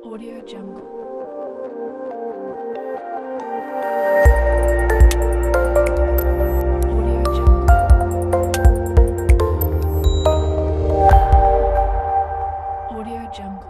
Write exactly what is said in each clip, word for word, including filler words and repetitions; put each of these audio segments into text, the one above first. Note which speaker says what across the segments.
Speaker 1: Audio Jungle. Audio Jungle. Audio Jungle.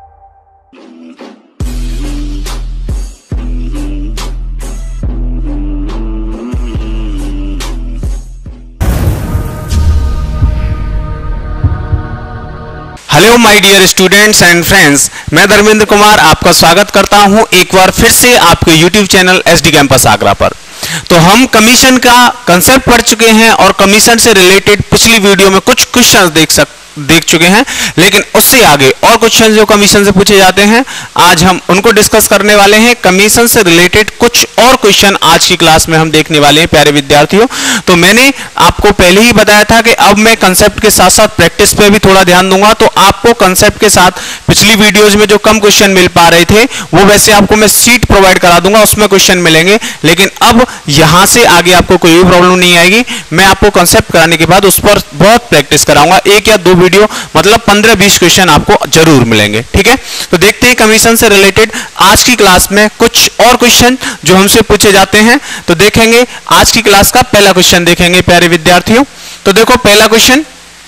Speaker 2: Hello my dear students and friends, मैं धर्मेंद्र कुमार आपका स्वागत करता हूं एक बार फिर से आपके YouTube channel SD campus Agra पर। तो हम कमीशन का कंसेप्ट पढ़ चुके हैं और कमीशन से रिलेटेड पिछली वीडियो में कुछ क्वेश्चंस देख सक देख चुके हैं, लेकिन उससे आगे और क्वेश्चन जो कमीशन से पूछे जाते हैं आज हम उनको डिस्कस करने वाले हैं। कमीशन से रिलेटेड कुछ और क्वेश्चन आज की क्लास में हम देखने वाले हैं प्यारे विद्यार्थियों। तो मैंने आपको पहले ही बताया था कि अब मैं कंसेप्ट के साथ साथ प्रैक्टिस पे भी थोड़ा ध्यान दूंगा, तो आपको कंसेप्ट के साथ पिछली वीडियोज में जो कम क्वेश्चन मिल पा रहे थे वो वैसे आपको मैं सीट प्रोवाइड करा दूंगा, उसमें क्वेश्चन मिलेंगे, लेकिन अब यहां से आगे आपको कोई भी प्रॉब्लम नहीं आएगी। मैं आपको कंसेप्ट कराने के बाद उस पर बहुत प्रैक्टिस कराऊंगा, एक या दो वीडियो मतलब पंद्रह बीस क्वेश्चन आपको जरूर मिलेंगे। ठीक है, तो देखते हैं कमीशन से रिलेटेड आज की क्लास में कुछ और क्वेश्चन जो हमसे पूछे जाते हैं। तो देखेंगे आज की क्लास का पहला क्वेश्चन देखेंगे प्यारे विद्यार्थियों। तो देखो पहला क्वेश्चन,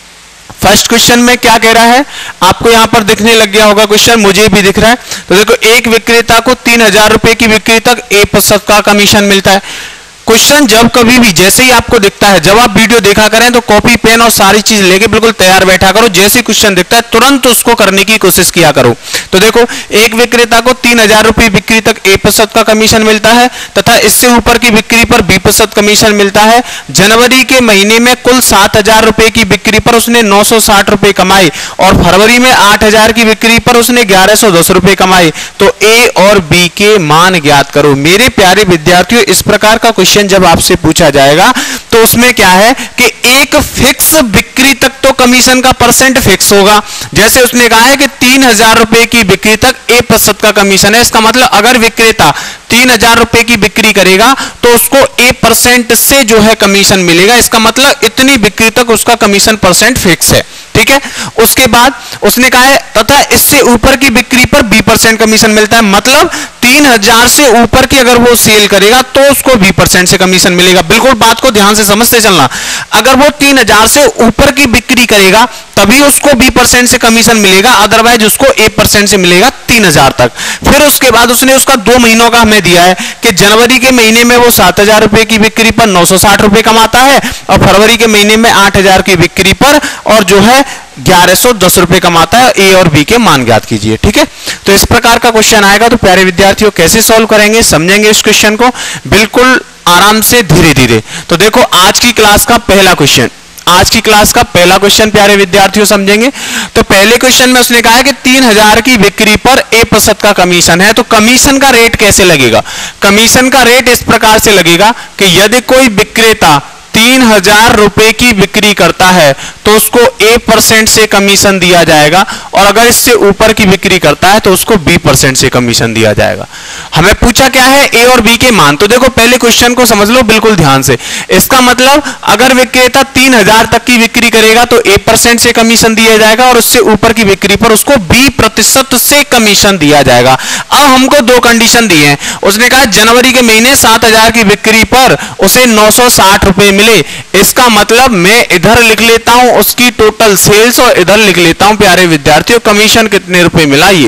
Speaker 2: फर्स्ट क्वेश्चन में क्या कह रहा है, आपको यहां पर दिखने लग गया होगा क्वेश्चन, मुझे भी दिख रहा है। तो देखो एक विक्रेता को तीन हजार रुपए की बिक्री तक एक प्रतिशत का कमीशन मिलता है। क्वेश्चन जब कभी भी जैसे ही आपको दिखता है, जब आप वीडियो देखा करें तो कॉपी पेन और सारी चीज लेके बिल्कुल तैयार बैठा करो, जैसे क्वेश्चन दिखता है तुरंत उसको करने की कोशिश किया करो। तो देखो एक विक्रेता को तीन हजार रुपए बिक्री तक एक प्रतिशत का कमीशन मिलता है तथा इससे ऊपर की बिक्री पर बीस प्रतिशत कमीशन मिलता है। जनवरी के महीने में कुल सात हजार रुपए की बिक्री पर उसने नौ सौ साठ रुपए कमाए और फरवरी में आठ हजार की बिक्री पर उसने ग्यारह सौ दस रुपए कमाए। तो ए और बी के मान ज्ञात करो। मेरे प्यारे विद्यार्थियों, इस प्रकार का क्वेश्चन जब आपसे पूछा जाएगा तो उसमें क्या है कि एक फिक्स बिक्री तक तो कमीशन का परसेंट फिक्स होगा। जैसे उसने कहा है कि तीन हजार रुपए की बिक्री तक एक प्रतिशत का कमीशन है, इसका मतलब अगर विक्रेता तीन हजार रुपए की बिक्री करेगा तो उसको एक परसेंट से जो है कमीशन मिलेगा, इसका मतलब इतनी बिक्री तक उसका कमीशन परसेंट फिक्स है। ठीक है, उसके बाद उसने कहा है तथा इससे ऊपर की बिक्री पर बीस परसेंट कमीशन मिलता है, मतलब तीन हजार से ऊपर की अगर वो सेल करेगा तो उसको बीस परसेंट से कमीशन मिलेगा। बिल्कुल बात को ध्यान से समझते चलना, अगर वो तीन हजार से ऊपर की बिक्री करेगा तभी उसको बीस परसेंट से कमीशन मिलेगा, अदरवाइज उसको एक परसेंट से मिलेगा तीन हजार तक। फिर उसके बाद उसने उसका दो महीनों का हमें दिया है कि जनवरी के महीने में वो सात हजार रुपए की बिक्री पर नौ सौ साठ रुपए कमाता है और फरवरी के महीने में आठ हजार की बिक्री पर और जो है ग्यारह सौ दस रुपए कमाता है। ए और बी के मान ज्ञात कीजिए। ठीक है, तो इस प्रकार का क्वेश्चन आएगा तो प्यारे विद्यार्थियों कैसे सॉल्व करेंगे, समझेंगे इस क्वेश्चन को बिल्कुल आराम से धीरे धीरे। तो देखो आज की क्लास का पहला क्वेश्चन, आज की क्लास का पहला क्वेश्चन प्यारे विद्यार्थियों समझेंगे। तो पहले क्वेश्चन में उसने कहा है कि तीन हजार की बिक्री पर एक प्रतिशत का कमीशन है। तो कमीशन का रेट कैसे लगेगा? कमीशन का रेट इस प्रकार से लगेगा कि यदि कोई विक्रेता तीन हजार रुपए की बिक्री करता है तो उसको एक परसेंट से कमीशन दिया जाएगा और अगर इससे ऊपर की बिक्री करता है तो उसको बीस परसेंट से कमीशन दिया जाएगा। हमें पूछा क्या है, ए और बी के मान। तो देखो पहले क्वेश्चन को समझ लो बिल्कुल ध्यान से। इसका मतलब अगर विक्रेता तीन हजार तक की बिक्री करेगा तो एक परसेंट से कमीशन दिया जाएगा और उससे ऊपर की बिक्री पर उसको बीस प्रतिशत से कमीशन दिया जाएगा। अब हमको दो कंडीशन दी है। उसने कहा जनवरी के महीने सात हजार की बिक्री पर उसे नौ सौ साठ रुपए मिले। इसका मतलब मैं इधर लिख लेता हूं उसकी टोटल सेल्स और इधर लिख लेता हूं प्यारे विद्यार्थियों कमीशन कितने रुपए मिला। ये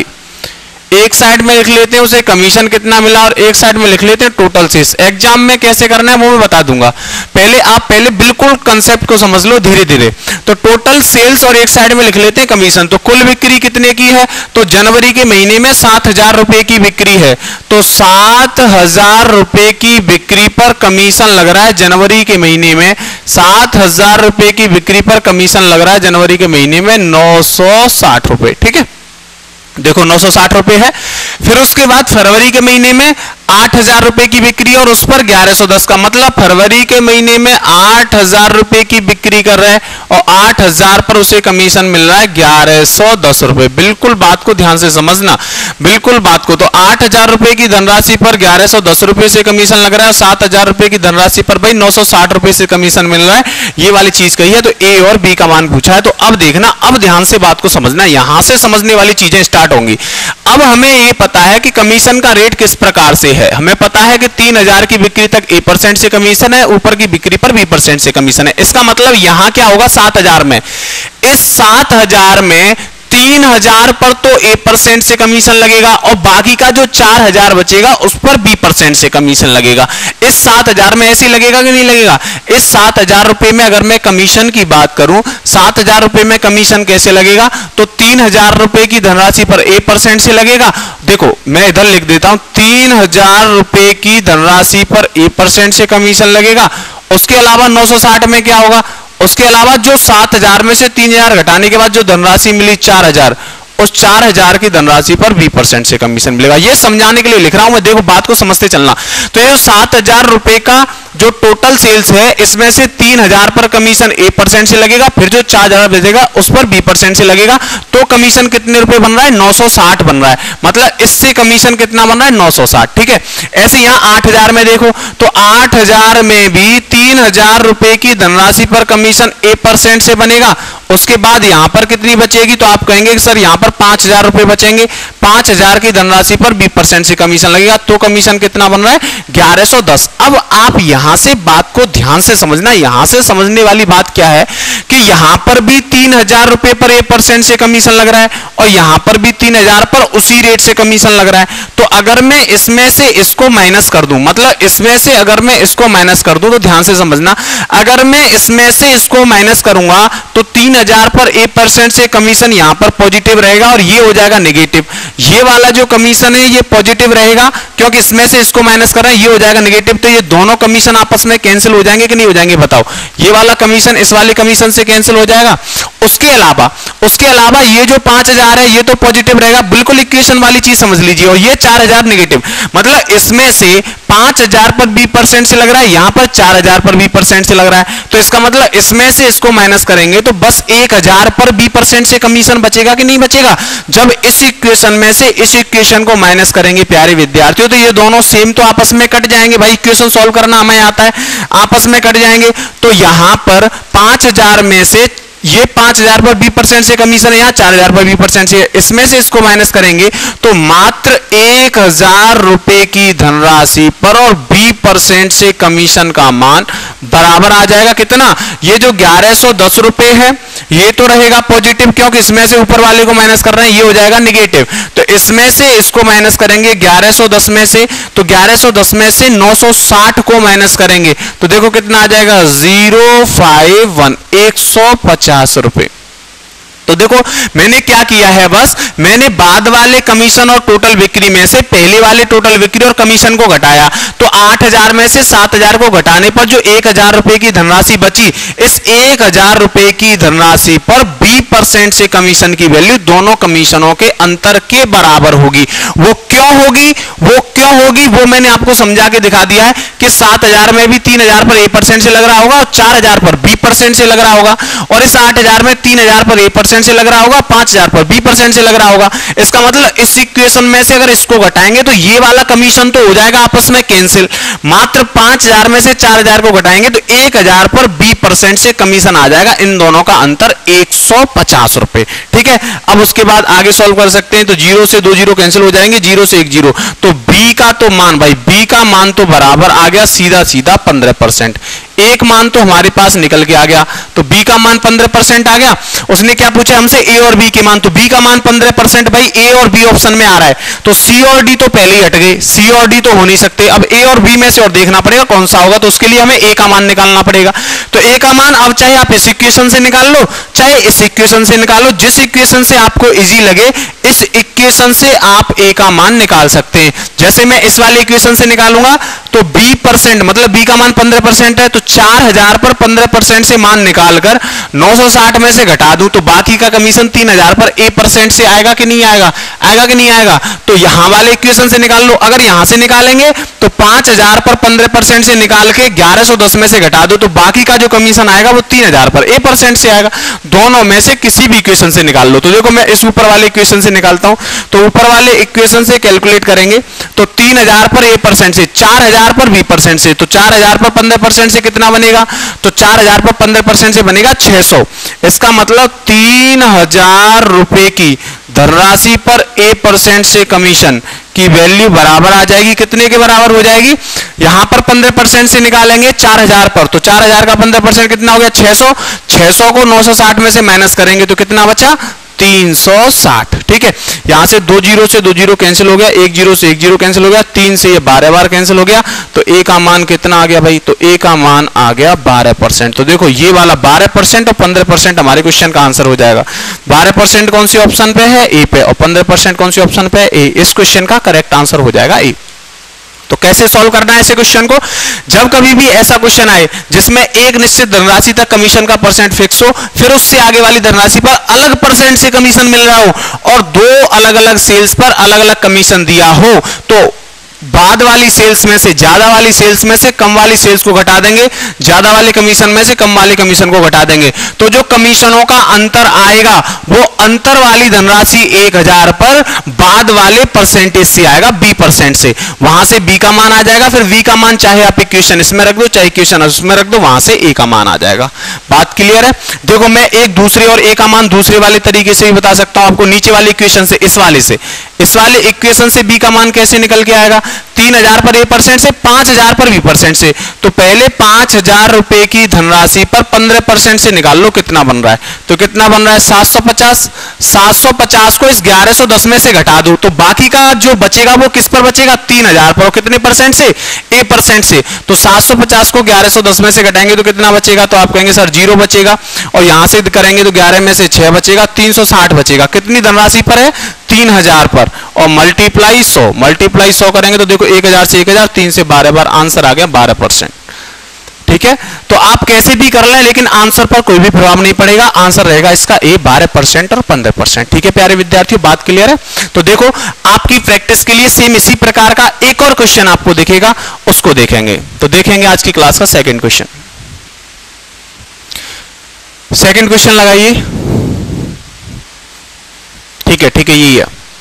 Speaker 2: एक साइड में लिख लेते हैं उसे कमीशन कितना मिला और एक साइड में लिख लेते हैं टोटल सेल्स। एग्जाम में कैसे करना है वो मैं बता दूंगा, पहले आप पहले बिल्कुल कंसेप्ट को समझ लो धीरे धीरे। तो टोटल सेल्स और एक साइड में लिख लेते हैं कमीशन। तो कुल बिक्री कितने की है, तो जनवरी के महीने में सात हजार रुपए की बिक्री है, तो सात हजार रुपए की बिक्री पर कमीशन लग रहा है जनवरी के महीने में। सात हजार रुपए की बिक्री पर कमीशन लग रहा है जनवरी के महीने में नौ सौ साठ रुपए। ठीक है, देखो नौ सौ साठ रुपए है। फिर उसके बाद फरवरी के महीने में आठ हजार रुपए की बिक्री और उस पर ग्यारह सौ दस का मतलब फरवरी के महीने में आठ हजार रुपए की बिक्री कर रहे हैं और आठ हजार पर उसे कमीशन मिल रहा है ग्यारह सौ दस रुपए। बिल्कुल बात को ध्यान से समझना, बिल्कुल बात को। तो आठ हजार रुपए की धनराशि पर ग्यारह सौ दस रुपए से कमीशन लग रहा है, सात हजार रुपए की धनराशि पर भाई नौ सौ साठ रुपए से कमीशन मिल रहा है। ये वाली चीज कही है। तो ए और बी का मान पूछा है। तो अब देखना, अब ध्यान से बात को समझना, यहां से समझने वाली चीजें स्टार्ट होंगी। अब हमें ये पता है कि कमीशन का रेट किस प्रकार से है। हमें पता है कि तीन हजार की बिक्री तक ए परसेंट से कमीशन है, ऊपर की बिक्री पर बी परसेंट से कमीशन है। इसका मतलब यहां क्या होगा, सात हजार में, इस सात हजार में तीन हजार पर तो ए परसेंट से कमीशन लगेगा और बाकी का जो चार हजार बचेगा उस पर बी परसेंट से कमीशन लगेगा। इस सात हजार में ऐसे लगेगा कि नहीं लगेगा। इस सात हजार रुपए में अगर मैं कमीशन की बात करूं, सात हजार रुपए में कमीशन कैसे लगेगा, तो तीन हजार रुपए की धनराशि पर ए परसेंट से लगेगा। देखो मैं इधर लिख देता हूं, तीन हजार रुपए की धनराशि पर ए परसेंट से कमीशन लगेगा। उसके अलावा नौ सौ साठ में क्या होगा, उसके अलावा जो सात हजार में से तीन हजार घटाने के बाद जो धनराशि मिली चार हजार, उस चार हजार की धनराशि पर बी परसेंट से कमीशन मिलेगा। ये समझाने के लिए लिख रहा हूं मैं, देखो बात को समझते चलना। तो ये सात हजार रुपए का जो टोटल सेल्स है, इसमें से तीन हजार पर कमीशन ए परसेंट से लगेगा, फिर जो चार हजार बचेगा उस पर बी परसेंट से लगेगा। तो कमीशन कितने रुपए बन रहा है, नौ सौ साठ बन रहा है। मतलब इससे कमीशन कितना बन रहा है, नौ सौ साठ। ठीक है। ऐसे यहां आठ हजार में देखो, तो आठ हजार में भी तीन हजार रुपए की धनराशि पर कमीशन ए परसेंट से बनेगा। उसके बाद यहां पर कितनी बचेगी, तो आप कहेंगे कि सर यहां पर पांच हजार रुपए बचेंगे, पांच हजार की धनराशि पर बी परसेंट से कमीशन लगेगा। तो कमीशन कितना बन रहा है, ग्यारह सौ दस। अब आप यहां से बात को ध्यान से समझना, यहां से समझने वाली बात क्या है कि यहां पर भी तीन हजार रुपए पर ए परसेंट से कमीशन लग रहा है और यहां पर भी तीन हजार पर उसी रेट से कमीशन लग रहा है। तो अगर मैं इसमें से इसको माइनस कर दूं, मतलब इसमें से अगर मैं इसको माइनस कर दूं, तो ध्यान से समझना, अगर मैं इसमें से इसको माइनस करूंगा तो तीन हजार पर ए परसेंट से कमीशन यहां पर पॉजिटिव रहेगा और ये हो जाएगा नेगेटिव। ये वाला जो कमीशन है ये पॉजिटिव रहेगा क्योंकि इसमें से इसको माइनस कर रहे हैं, ये हो जाएगा नेगेटिव। तो ये दोनों कमीशन आपस में कैंसिल हो जाएंगे कि नहीं हो जाएंगे, बताओ। ये वाला कमीशन इस वाले कमीशन से कैंसिल हो जाएगा। उसके अलावा उसके अलावा ये जो पांच हजार है ये तो पॉजिटिव रहेगा, बिल्कुल इक्वेशन वाली चीज समझ लीजिए। और ये चार हजार नेगेटिव, मतलब इसमें से पांच हजार पर बी परसेंट से लग रहा है, यहां पर चार हजार पर बी परसेंट से लग रहा है। तो इसका मतलब इसमें से इसको माइनस करेंगे तो बस एक हजार पर बी परसेंट से कमीशन बचेगा कि नहीं बचेगा। जब इस इक्वेशन में से इस इक्वेशन को माइनस करेंगे प्यारे विद्यार्थियों, तो ये दोनों सेम तो आपस में कट जाएंगे। भाई इक्वेशन सॉल्व करना हमें आता है, आपस में कट जाएंगे। तो यहां पर पांच हजार में से ये पांच हजार पर बी परसेंट से कमीशन है, यहाँ चार हजार पर बी परसेंट से, इसमें से इसको माइनस करेंगे तो मात्र एक हजार रुपए की धनराशि पर और बी परसेंट से कमीशन का मान बराबर आ जाएगा कितना, ये जो ग्यारह सौ दस रुपए है ये तो रहेगा पॉजिटिव क्योंकि इसमें से ऊपर वाले को माइनस कर रहे हैं, ये हो जाएगा निगेटिव। तो इसमें से इसको माइनस करेंगे ग्यारह सौ दस में से, तो ग्यारह सौ दस में से नौ सौ साठ को माइनस करेंगे तो देखो कितना आ जाएगा, जीरो फाइव वन, एक सौ पचास रुपए। तो देखो मैंने क्या किया है, बस मैंने बाद वाले कमीशन और टोटल बिक्री में से पहले वाले टोटल बिक्री और कमीशन को घटाया। तो आठ हजार में से सात हजार को घटाने पर जो एक हजार रुपए की धनराशि बची, इस एक हजार रुपए की धनराशि पर बी परसेंट से कमीशन की वैल्यू दोनों कमीशनों के अंतर के बराबर होगी। वो क्यों होगी वो क्यों होगी वो मैंने आपको समझा के दिखा दिया है कि सात हजार में भी तीन हजार पर ए परसेंट से लग रहा होगा और चार हजार पर बी परसेंट से लग रहा होगा, और इस आठ हजार में तीन हजार पर ए परसेंट से लग रहा होगा, पांच हजार पर बी परसेंट से लग रहा होगा। इसका मतलब इस इक्वेशन में से अगर इसको घटाएंगे तो ये वाला कमीशन तो हो जाएगा आपस में कैंसिल। मात्र पांच हजार में से चार हजार को घटाएंगे तो एक हजार पर बी परसेंट से कमीशन आ जाएगा। इन दोनों का अंतर एक सौ पचास रुपए। ठीक है। अब उसके बाद आगे सॉल्व कर सकते हैं। तो जीरो से दो जीरो कैंसिल हो जाएंगे, जीरो से एक जीरो, तो बी का तो मान, भाई बी का मान तो बराबर आ गया सीधा सीधा पंद्रह परसेंट। एक मान तो हमारे पास निकल के आ गया, तो बी का मान पंद्रह परसेंट आ गया। उसने क्या पूछा हमसे, ए और बी के मान, तो बी का मान पंद्रह परसेंट, भाई ए और बी ऑप्शन में आ रहा है तो सी और डी तो पहले ही हट गए, सी और डी तो हो नहीं सकते। अब ए और बी में से और देखना पड़ेगा कौन सा होगा, तो उसके लिए हमें ए का मान निकालना पड़ेगा। तो ए का मान अब चाहे आप इस इक्वेशन से निकाल लो चाहे इस इक्वेशन से निकालो, जिस इक्वेशन से आपको इजी लगे इस इक्वेशन से आप ए का मान निकाल सकते हैं। जैसे मैं इस वाले इक्वेशन से निकालूंगा तो तो बी परसेंट मतलब बी का मान पंद्रह परसेंट है, तो चार हजार पर पंद्रह परसेंट से मान निकालकर नौ सौ साठ में से घटा दूं तो बाकी का कमीशन तीन हजार पर ए परसेंट से आएगा कि नहीं आएगा, आएगा कि नहीं आएगा। तो यहां वाले इक्वेशन से निकाल लो, अगर यहां से निकालेंगे तो पांच हजार पर पंद्रह परसेंट से निकाल के ग्यारह सौ दस में से घटा दो तो बाकी का जो कमीशन आएगा वो तीन हजार पर ए परसेंट से आएगा। दोनों में से किसी भी इक्वेशन से निकाल लो। तो देखो मैं इस ऊपर वाले इक्वेशन से निकालता हूं, तो ऊपर वाले इक्वेशन से कैलकुलेट करेंगे तो तीन हजार पर ए परसेंट से, चार हजार पर बी परसेंट से, तो चार हजार पर पंद्रह परसेंट से कितना बनेगा, तो चार हजार पर पंद्रह परसेंट से बनेगा छह सौ। इसका मतलब तीन हजार रुपए की धनराशि पर ए परसेंट से कमीशन की वैल्यू बराबर आ जाएगी, कितने के बराबर हो जाएगी, यहां पर पंद्रह परसेंट से निकालेंगे चार हजार पर, तो चार हजार का पंद्रह परसेंट कितना हो गया छह सौ, छह सौ को नौ सौ साठ में से माइनस करेंगे तो कितना बचा तीन सौ साठ। ठीक है, यहां से दो जीरो से दो जीरो कैंसिल हो गया, एक जीरो से एक जीरो कैंसिल हो गया, तीन से ये बारह बार कैंसिल हो गया, तो ए का मान कितना आ गया भाई, तो ए का मान आ गया बारह परसेंट। तो देखो ये वाला बारह परसेंट और पंद्रह परसेंट हमारे क्वेश्चन का आंसर हो जाएगा। बारह परसेंट कौन सी ऑप्शन पे है, ए पे, और पंद्रह परसेंट कौन सी ऑप्शन पे है, ए। इस क्वेश्चन का करेक्ट आंसर हो जाएगा ए। तो कैसे सॉल्व करना है ऐसे क्वेश्चन को, जब कभी भी ऐसा क्वेश्चन आए जिसमें एक निश्चित धनराशि तक कमीशन का परसेंट फिक्स हो, फिर उससे आगे वाली धनराशि पर अलग परसेंट से कमीशन मिल रहा हो और दो अलग अलग सेल्स पर अलग अलग कमीशन दिया हो, तो बाद वाली सेल्स में से ज्यादा वाली सेल्स में से कम वाली सेल्स को घटा देंगे, ज्यादा वाले कमीशन में से कम वाले कमीशन को घटा देंगे, तो जो कमीशनों का अंतर आएगा वो अंतर वाली धनराशि एक हजार पर बाद वाले परसेंटेज से आएगा, बी परसेंट से, वहां से बी का मान आ जाएगा, फिर वी का मान चाहे आप इक्वेशन इसमें रख दो चाहे इक्वेशन उसमें रख दो, वहां से ए का मान आ जाएगा। बात क्लियर है। देखो मैं एक दूसरे और ए का मान दूसरे वाले तरीके से भी बता सकता हूं आपको, नीचे वाले इक्वेशन से, इस वाले से, इस वाले इक्वेशन से बी का मान कैसे निकल के आएगा, तीन हजार पर ए परसेंट से पांच हजार पर बी परसेंट से, तो पहले पांच हजार रुपए की धनराशि पर पंद्रह परसेंट से निकाल लो कितना बन रहा है, तो कितना बन रहा है सात सौ पचास, सात सौ पचास को इस ग्यारह सौ दस में से घटा दो तो बाकी का जो बचेगा वो किस पर बचेगा, तीन हजार पर, और कितने परसेंट से, ए परसेंट से, तो सात सौ पचास को ग्यारह सौ दस में से घटाएंगे तो कितना बचेगा, तो आप कहेंगे सर जीरो बचेगा, और यहां से करेंगे तो ग्यारह में से छह बचेगा, तीन सौ साठ बचेगा, कितनी धनराशि पर है, तीन हजार पर, और मल्टीप्लाई सौ, मल्टीप्लाई सौ करेंगे तो देखो एक हजार से एक हजार, तीन से बारह बार, आंसर आ गया बारह परसेंट। ठीक है, तो आप कैसे भी कर लें लेकिन आंसर पर कोई भी प्रभाव नहीं पड़ेगा, आंसर रहेगा इसका ए बारह परसेंट और पंद्रह परसेंट। ठीक है प्यारे विद्यार्थियों, बात क्लियर है। तो देखो आपकी प्रैक्टिस के लिए सेम इसी प्रकार का एक और क्वेश्चन आपको दिखेगा, उसको देखेंगे। तो देखेंगे आज की क्लास का सेकंड क्वेश्चन। सेकंड क्वेश्चन लगाइए। ठीक है ठीक है, यही है।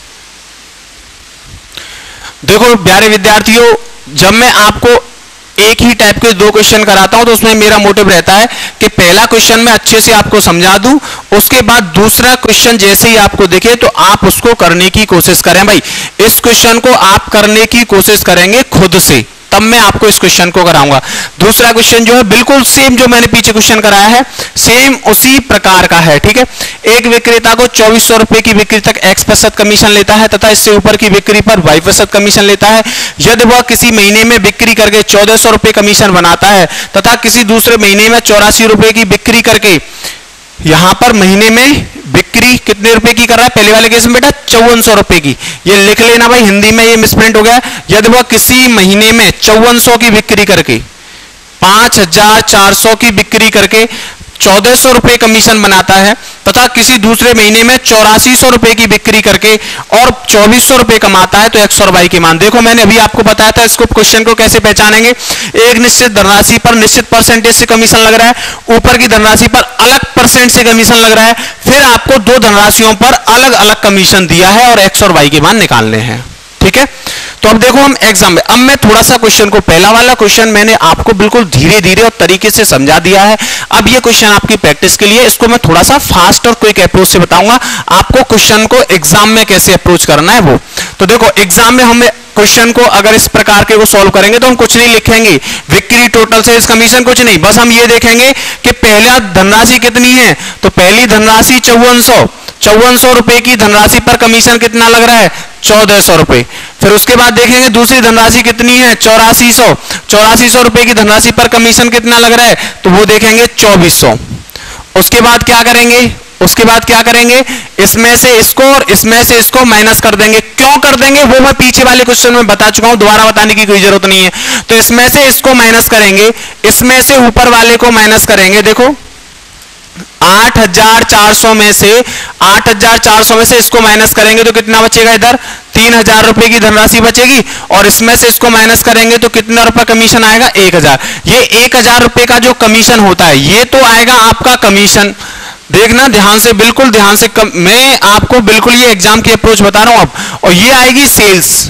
Speaker 2: देखो प्यारे विद्यार्थियों, जब मैं आपको एक ही टाइप के दो क्वेश्चन कराता हूं तो उसमें मेरा मोटिव रहता है कि पहला क्वेश्चन मैं अच्छे से आपको समझा दूं, उसके बाद दूसरा क्वेश्चन जैसे ही आपको दिखे तो आप उसको करने की कोशिश करें। भाई इस क्वेश्चन को आप करने की कोशिश करेंगे खुद से, तब मैं आपको इस क्वेश्चन को कराऊंगा। दूसरा क्वेश्चन जो है बिल्कुल सेम जो मैंने पीछे क्वेश्चन कराया है, सेम उसी प्रकार का है। ठीक है, एक विक्रेता को चौबीस सौ रुपए की बिक्री तक एक्स प्रतिशत कमीशन लेता है तथा इससे ऊपर की बिक्री पर वाई प्रतिशत कमीशन लेता है। यदि वह किसी महीने में बिक्री करके चौदह सौ रुपए कमीशन बनाता है तथा किसी दूसरे महीने में चौरासी रुपए की बिक्री करके, यहां पर महीने में बिक्री कितने रुपए की कर रहा है, पहले वाले केस में बेटा चौवन सौ रुपए की, ये लिख लेना भाई, हिंदी में ये मिसप्रिंट हो गया। यदि वह किसी महीने में चौवन सौ की बिक्री करके, पांच हजार चार सौ की बिक्री करके चौदह सौ रुपए कमीशन बनाता है तथा किसी दूसरे महीने में चौरासी सौ रुपए की बिक्री करके और चौबीस सौ रुपए कमाता है तो एक्स और वाई के मान। देखो मैंने अभी आपको बताया था इसको क्वेश्चन को कैसे पहचानेंगे। एक निश्चित धनराशि पर निश्चित परसेंटेज से कमीशन लग रहा है, ऊपर की धनराशि पर अलग परसेंट से कमीशन लग रहा है, फिर आपको दो धनराशियों पर अलग अलग कमीशन दिया है और एक्स और वाई के मान निकालने हैं। ठीक है, तो अब देखो हम एग्जाम में, अब मैं थोड़ा सा क्वेश्चन को, पहला वाला क्वेश्चन मैंने आपको बिल्कुल धीरे धीरे और तरीके से समझा दिया है। अब ये क्वेश्चन आपकी प्रैक्टिस के लिए, इसको मैं थोड़ा सा फास्ट और क्विक अप्रोच से बताऊंगा आपको क्वेश्चन को एग्जाम में कैसे अप्रोच करना है वो। तो देखो एग्जाम में हम क्वेश्चन को अगर इस प्रकार के को सॉल्व करेंगे तो हम कुछ नहीं लिखेंगे, बिक्री टोटल सेल्स कमीशन कुछ नहीं, बस हम ये देखेंगे कि पहला धनराशि कितनी है, तो पहली धनराशि चौवन सौ, चौवन सौ रुपए की धनराशि पर कमीशन कितना लग रहा है, चौदह सौ रुपए। फिर उसके बाद देखेंगे दूसरी धनराशि कितनी है, चौरासी सौ, चौरासी सौ रुपए की धनराशि पर कमीशन कितना लग रहा है, तो वो देखेंगे चौबीस सौ। उसके बाद क्या करेंगे, उसके बाद क्या करेंगे, इसमें से इसको और इसमें से इसको माइनस कर देंगे। क्यों कर देंगे वो मैं पीछे वाले क्वेश्चन में बता चुका हूं, दोबारा बताने की कोई जरूरत नहीं है। तो इसमें से इसको माइनस करेंगे, इसमें से ऊपर वाले को माइनस करेंगे। देखो आठ हजार चार सौ में से आठ हजार चार सौ में से इसको माइनस करेंगे तो कितना बचेगा, इधर तीन हजार रुपए की धनराशि बचेगी, और इसमें से इसको माइनस करेंगे तो कितना रुपए कमीशन आएगा, एक हजार। ये एक हजार रुपए का जो कमीशन होता है ये तो आएगा आपका कमीशन। देखना ध्यान से, बिल्कुल ध्यान से, कम, मैं आपको बिल्कुल ये एग्जाम की अप्रोच बता रहा हूं अब। और ये आएगी सेल्स,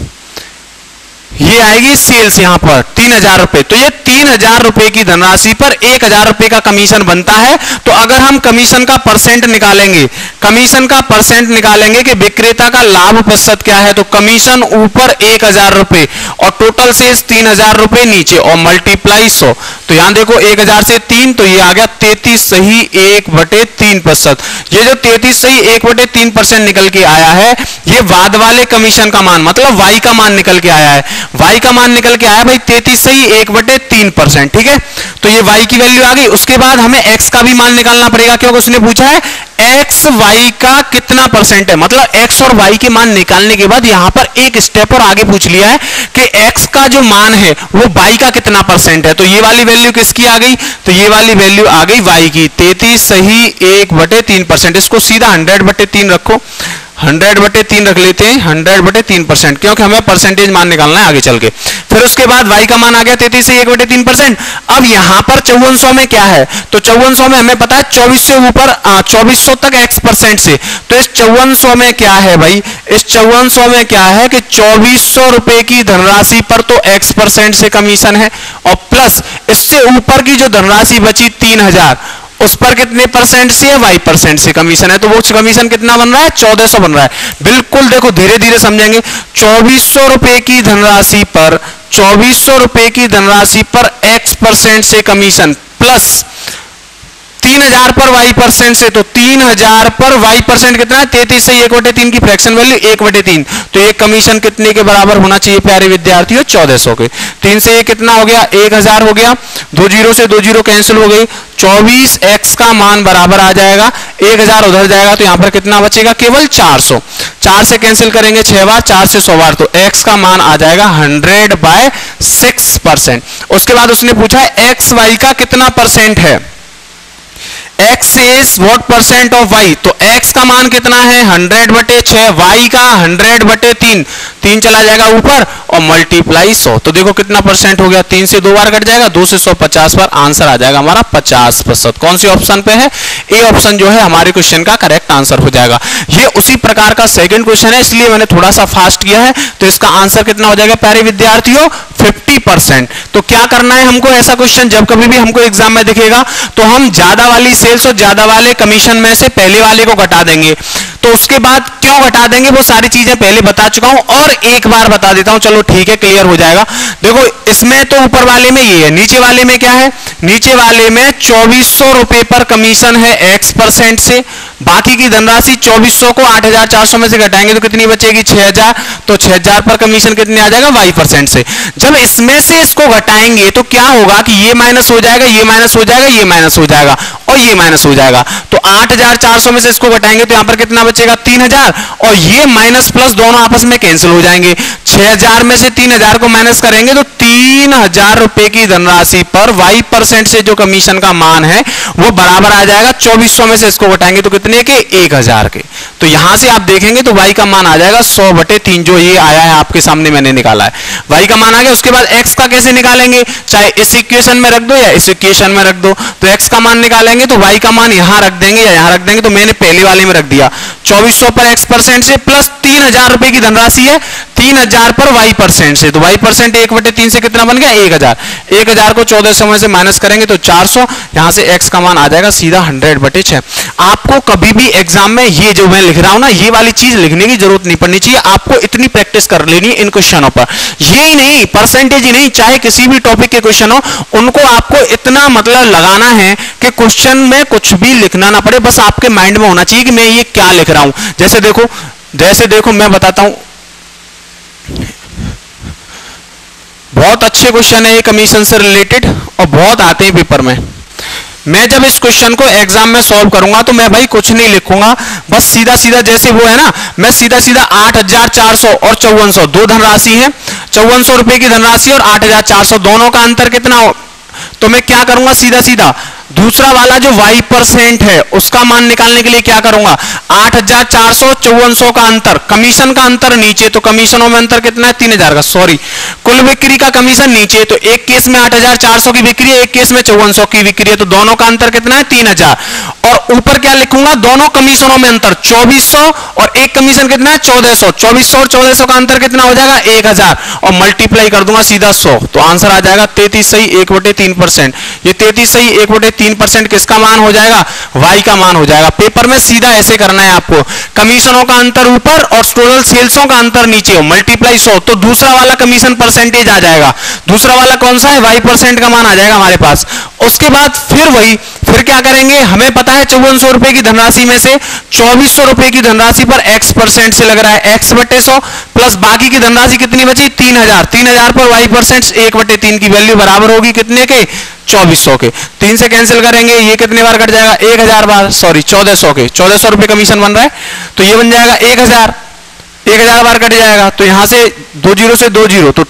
Speaker 2: ये आएगी सेल्स यहां पर तीन हजार रुपए। तो ये तीन हजार रुपए की धनराशि पर एक हजार रुपए का कमीशन बनता है। तो अगर हम कमीशन का परसेंट निकालेंगे, कमीशन का परसेंट निकालेंगे कि विक्रेता का लाभ प्रतिशत क्या है, तो कमीशन ऊपर एक हजार रुपए और टोटल सेल्स तीन हजार रुपए नीचे और मल्टीप्लाई सौ। तो यहां देखो एक हजार से तीन, तो ये आ गया तैतीस सही एक बटे तीन प्रतिशत। ये जो तैतीस सही एक बटे तीन परसेंट निकल के आया है, ये बाद वाले कमीशन का मान, मतलब वाई का मान निकल के आया है। y का मान निकल के आया भाई तैतीस सही एक बटे तीन परसेंट, ठीक है। तो ये y की वैल्यू आ गई। उसके बाद हमें x का भी मान निकालना पड़ेगा, क्योंकि उसने पूछा है x y का कितना परसेंट है, मतलब x और y के मान निकालने के बाद यहां पर एक स्टेप और आगे पूछ लिया है कि x का जो मान है वो y का कितना परसेंट है। तो ये वाली वैल्यू किसकी आ गई, तो ये वाली वैल्यू आ गई y की, तैतीस सही एक बटे तीन परसेंट। इसको सीधा हंड्रेड बटे तीन रखो, हंड्रेड बटे तीन रख लेते हैं, हंड्रेड बटे तीन परसेंट, क्योंकि हमें परसेंटेज मान निकालना है आगे चल के। फिर उसके बाद y का मान आ गया तैतीस से एक बटे तीन परसेंट। अब यहां पर चौवन सौ में क्या है, तो चौवन सौ में हमें पता है चौबीस से ऊपर चौबीस सौ तक x परसेंट से। तो इस चौवन सौ में क्या है भाई, इस चौवन सौ में क्या है कि चौबीस सौ रुपए की धनराशि पर तो x परसेंट से कमीशन है, और प्लस इससे ऊपर की जो धनराशि बची तीन हजार, उस पर कितने परसेंट से है, वाई परसेंट से कमीशन है। तो वो कमीशन कितना बन रहा है, चौदह सौ बन रहा है। बिल्कुल देखो धीरे धीरे समझेंगे। चौबीस सौ रुपए की धनराशि पर चौबीस सौ रुपए की धनराशि पर एक्स परसेंट से कमीशन प्लस तीन हजार पर वाई परसेंट से, तो तीन हजार पर वाई परसेंट कितना है, तैतीस से एक बटे तीन की फ्रैक्शन वैल्यू एक बटे तीन। तो ये कमीशन कितने के बराबर होना चाहिए प्यारे विद्यार्थियों, चौदह सौ के। तीन से ये कितना हो गया, एक हजार हो गया, दो जीरो से दो जीरो कैंसिल हो गई, चौबीस एक्स का मान बराबर आ जाएगा, एक हजार उधर जाएगा तो यहां पर कितना बचेगा, केवल चार सौ। चार से कैंसिल करेंगे छह बार, चार से सौ बार, तो एक्स का मान आ जाएगा हंड्रेड बाय सिक्स परसेंट। उसके बाद उसने पूछा है एक्स वाई का कितना परसेंट है, x is what percent of y, तो x का मान कितना है हंड्रेड बटे छह, y का हंड्रेड बटे तीन, तीन चला जाएगा ऊपर और मल्टीप्लाई सौ। तो देखो कितना परसेंट हो गया, तीन से दो बार कट जाएगा, दो से सौ पचास बार, आंसर आ जाएगा हमारा पचास प्रतिशत। कौन सी ऑप्शन पे है, ए ऑप्शन जो है हमारे क्वेश्चन का करेक्ट आंसर हो जाएगा। ये उसी प्रकार का सेकंड क्वेश्चन है, इसलिए मैंने थोड़ा सा फास्ट किया है। तो इसका आंसर कितना हो जाएगा प्यारे विद्यार्थियों, फिफ्टी परसेंट। तो क्या करना है हमको, ऐसा क्वेश्चन जब कभी भी हमको एग्जाम में दिखेगा तो हम ज्यादा वाली सेल्स और ज्यादा वाले कमीशन में से पहले वाले को घटा देंगे। तो उसके बाद क्यों घटा देंगे वो सारी चीजें पहले बता चुका हूं, और एक बार बता देता हूं, चलो ठीक है क्लियर हो जाएगा। देखो इसमें तो ऊपर वाले में ये है, नीचे वाले में क्या है, नीचे वाले में चौबीस सौ रुपए पर कमीशन है एक्स परसेंट से, बाकी की धनराशि चौबीस सौ को आठ हजार चार सौ में से घटाएंगे तो कितनी बचेगी, छह हजार, तो छह हजार पर कमीशन कितने आ जाएगा, वाई परसेंट से। जब इसमें से इसको घटाएंगे तो क्या होगा कि ये माइनस हो जाएगा, ये माइनस हो जाएगा, ये माइनस हो जाएगा और ये माइनस हो जाएगा। तो आठ हजार चार सौ में से इसको घटाएंगे तो यहां पर कितना बचेगा, तीन हजार, और ये माइनस प्लस दोनों आपस में कैंसिल हो जाएंगे। छह हजार में से तीन हजार को माइनस करेंगे तो तीन हजार रुपए की धनराशि पर वाई परसेंट से जो कमीशन का मान है वो बराबर आ जाएगा चौबीस सौ में से इसको घटाएंगे तो कितने के, एक हजार के। तो यहां से आप देखेंगे तो वाई का मान आ जाएगा सौ बटे तीन, जो ये आया है आपके सामने मैंने निकाला है, वाई का मान आ गया। उसके बाद एक्स का कैसे निकालेंगे, चाहे इस इक्वेशन में रख दो या इस इक्वेशन में रख दो। तो एक्स का मान निकालेंगे तो वाई का मान यहां रख देंगे या यहां रख देंगे, तो मैंने पहले वाले में रख दिया चौबीस सौ पर एक्स परसेंट से प्लस तीन हजार रुपए की धनराशि है, तीन हजार पर वाई परसेंट से, तो वाई परसेंट एक बटे तीन से कितना बन गया, एक हजार। एक हजार को चौदह सौ में से माइनस करेंगे तो चार सौ, यहां से एक्स का मान आ जाएगा सीधा हंड्रेड बटे छह। आपको कभी भी एग्जाम में ये जो मैं लिख रहा हूं ना, ये वाली चीज लिखने की जरूरत नहीं पड़नी चाहिए, आपको इतनी प्रैक्टिस कर लेनी है इन क्वेश्चनों पर। ये ही नहीं, परसेंटेज ही नहीं, चाहे किसी भी टॉपिक के क्वेश्चन हो, उनको आपको इतना मतलब लगाना है कि क्वेश्चन में कुछ भी लिखना ना पड़े, बस आपके माइंड में होना चाहिए कि मैं ये क्या लिख रहा हूं। जैसे देखो जैसे देखो मैं बताता हूं, बहुत अच्छे क्वेश्चन है ये कमीशन से रिलेटेड और बहुत आते हैं पेपर में। मैं जब इस क्वेश्चन को एग्जाम में सॉल्व करूंगा तो मैं भाई कुछ नहीं लिखूंगा, बस सीधा सीधा जैसे वो है ना, मैं सीधा सीधा आठ हजार चार सौ और चौवन सौ दो धनराशि है, चौवन सौ रुपए की धनराशि और आठ हजार चार सौ दोनों का अंतर कितना हो, तो मैं क्या करूंगा सीधा सीधा दूसरा वाला जो y परसेंट है उसका मान निकालने के लिए क्या करूंगा, आठ हजार चार सौ चौवन सौ का अंतर, कमीशन का अंतर नीचे, तो कमीशनों में अंतर कितना है तीन हजार का, सॉरी कुल बिक्री का कमीशन नीचे, तो एक केस में आठ हजार चार सौ की बिक्री है, एक केस में चौवन सौ की बिक्री है, तो दोनों का अंतर कितना है तीन हजार, और ऊपर क्या लिखूंगा दोनों कमीशनों में अंतर चौबीस सौ और एक कमीशन कितना है चौदह सौ, चौबीस सौ और चौदह सौ का अंतर कितना हो जाएगा एक हजार, और मल्टीप्लाई कर दूंगा सीधा सौ, तो आंसर आ जाएगा तैतीस सही एक बटे तीन परसेंट। ये तैतीस सही एक बटे तीन परसेंट किसका मान हो जाएगा, y का मान हो जाएगा। पेपर में सीधा ऐसे करना है आपको, कमीशनों का अंतर ऊपर और टोटल सेल्सों का अंतर नीचे हो, मल्टीप्लाई सौ, तो दूसरा वाला कमीशन परसेंटेज आ जाएगा, दूसरा वाला कौन सा है y परसेंट का मान आ जाएगा हमारे पास। उसके बाद फिर वही फिर क्या करेंगे, हमें पता है चौवन सौ रुपए की धनराशि में से चौबीस सौ रुपए की धनराशि पर x परसेंट से लग रहा है x बटे सौ, प्लस बाकी की धनराशि कितनी बची तीन हजार, तीन हजार पर y परसेंट एक बटे तीन की वैल्यू बराबर होगी कितने के चौबीस सौ के, तीन से कैंसिल करेंगे ये कितने बार कट जाएगा एक हजार बार, सॉरी चौदह सौ के, चौदह सौ रुपए कमीशन बन रहा है तो ये बन जाएगा एक हजार, एक हजार बार कट जाएगा, तो यहां से दो जीरो से दो जीरो, तो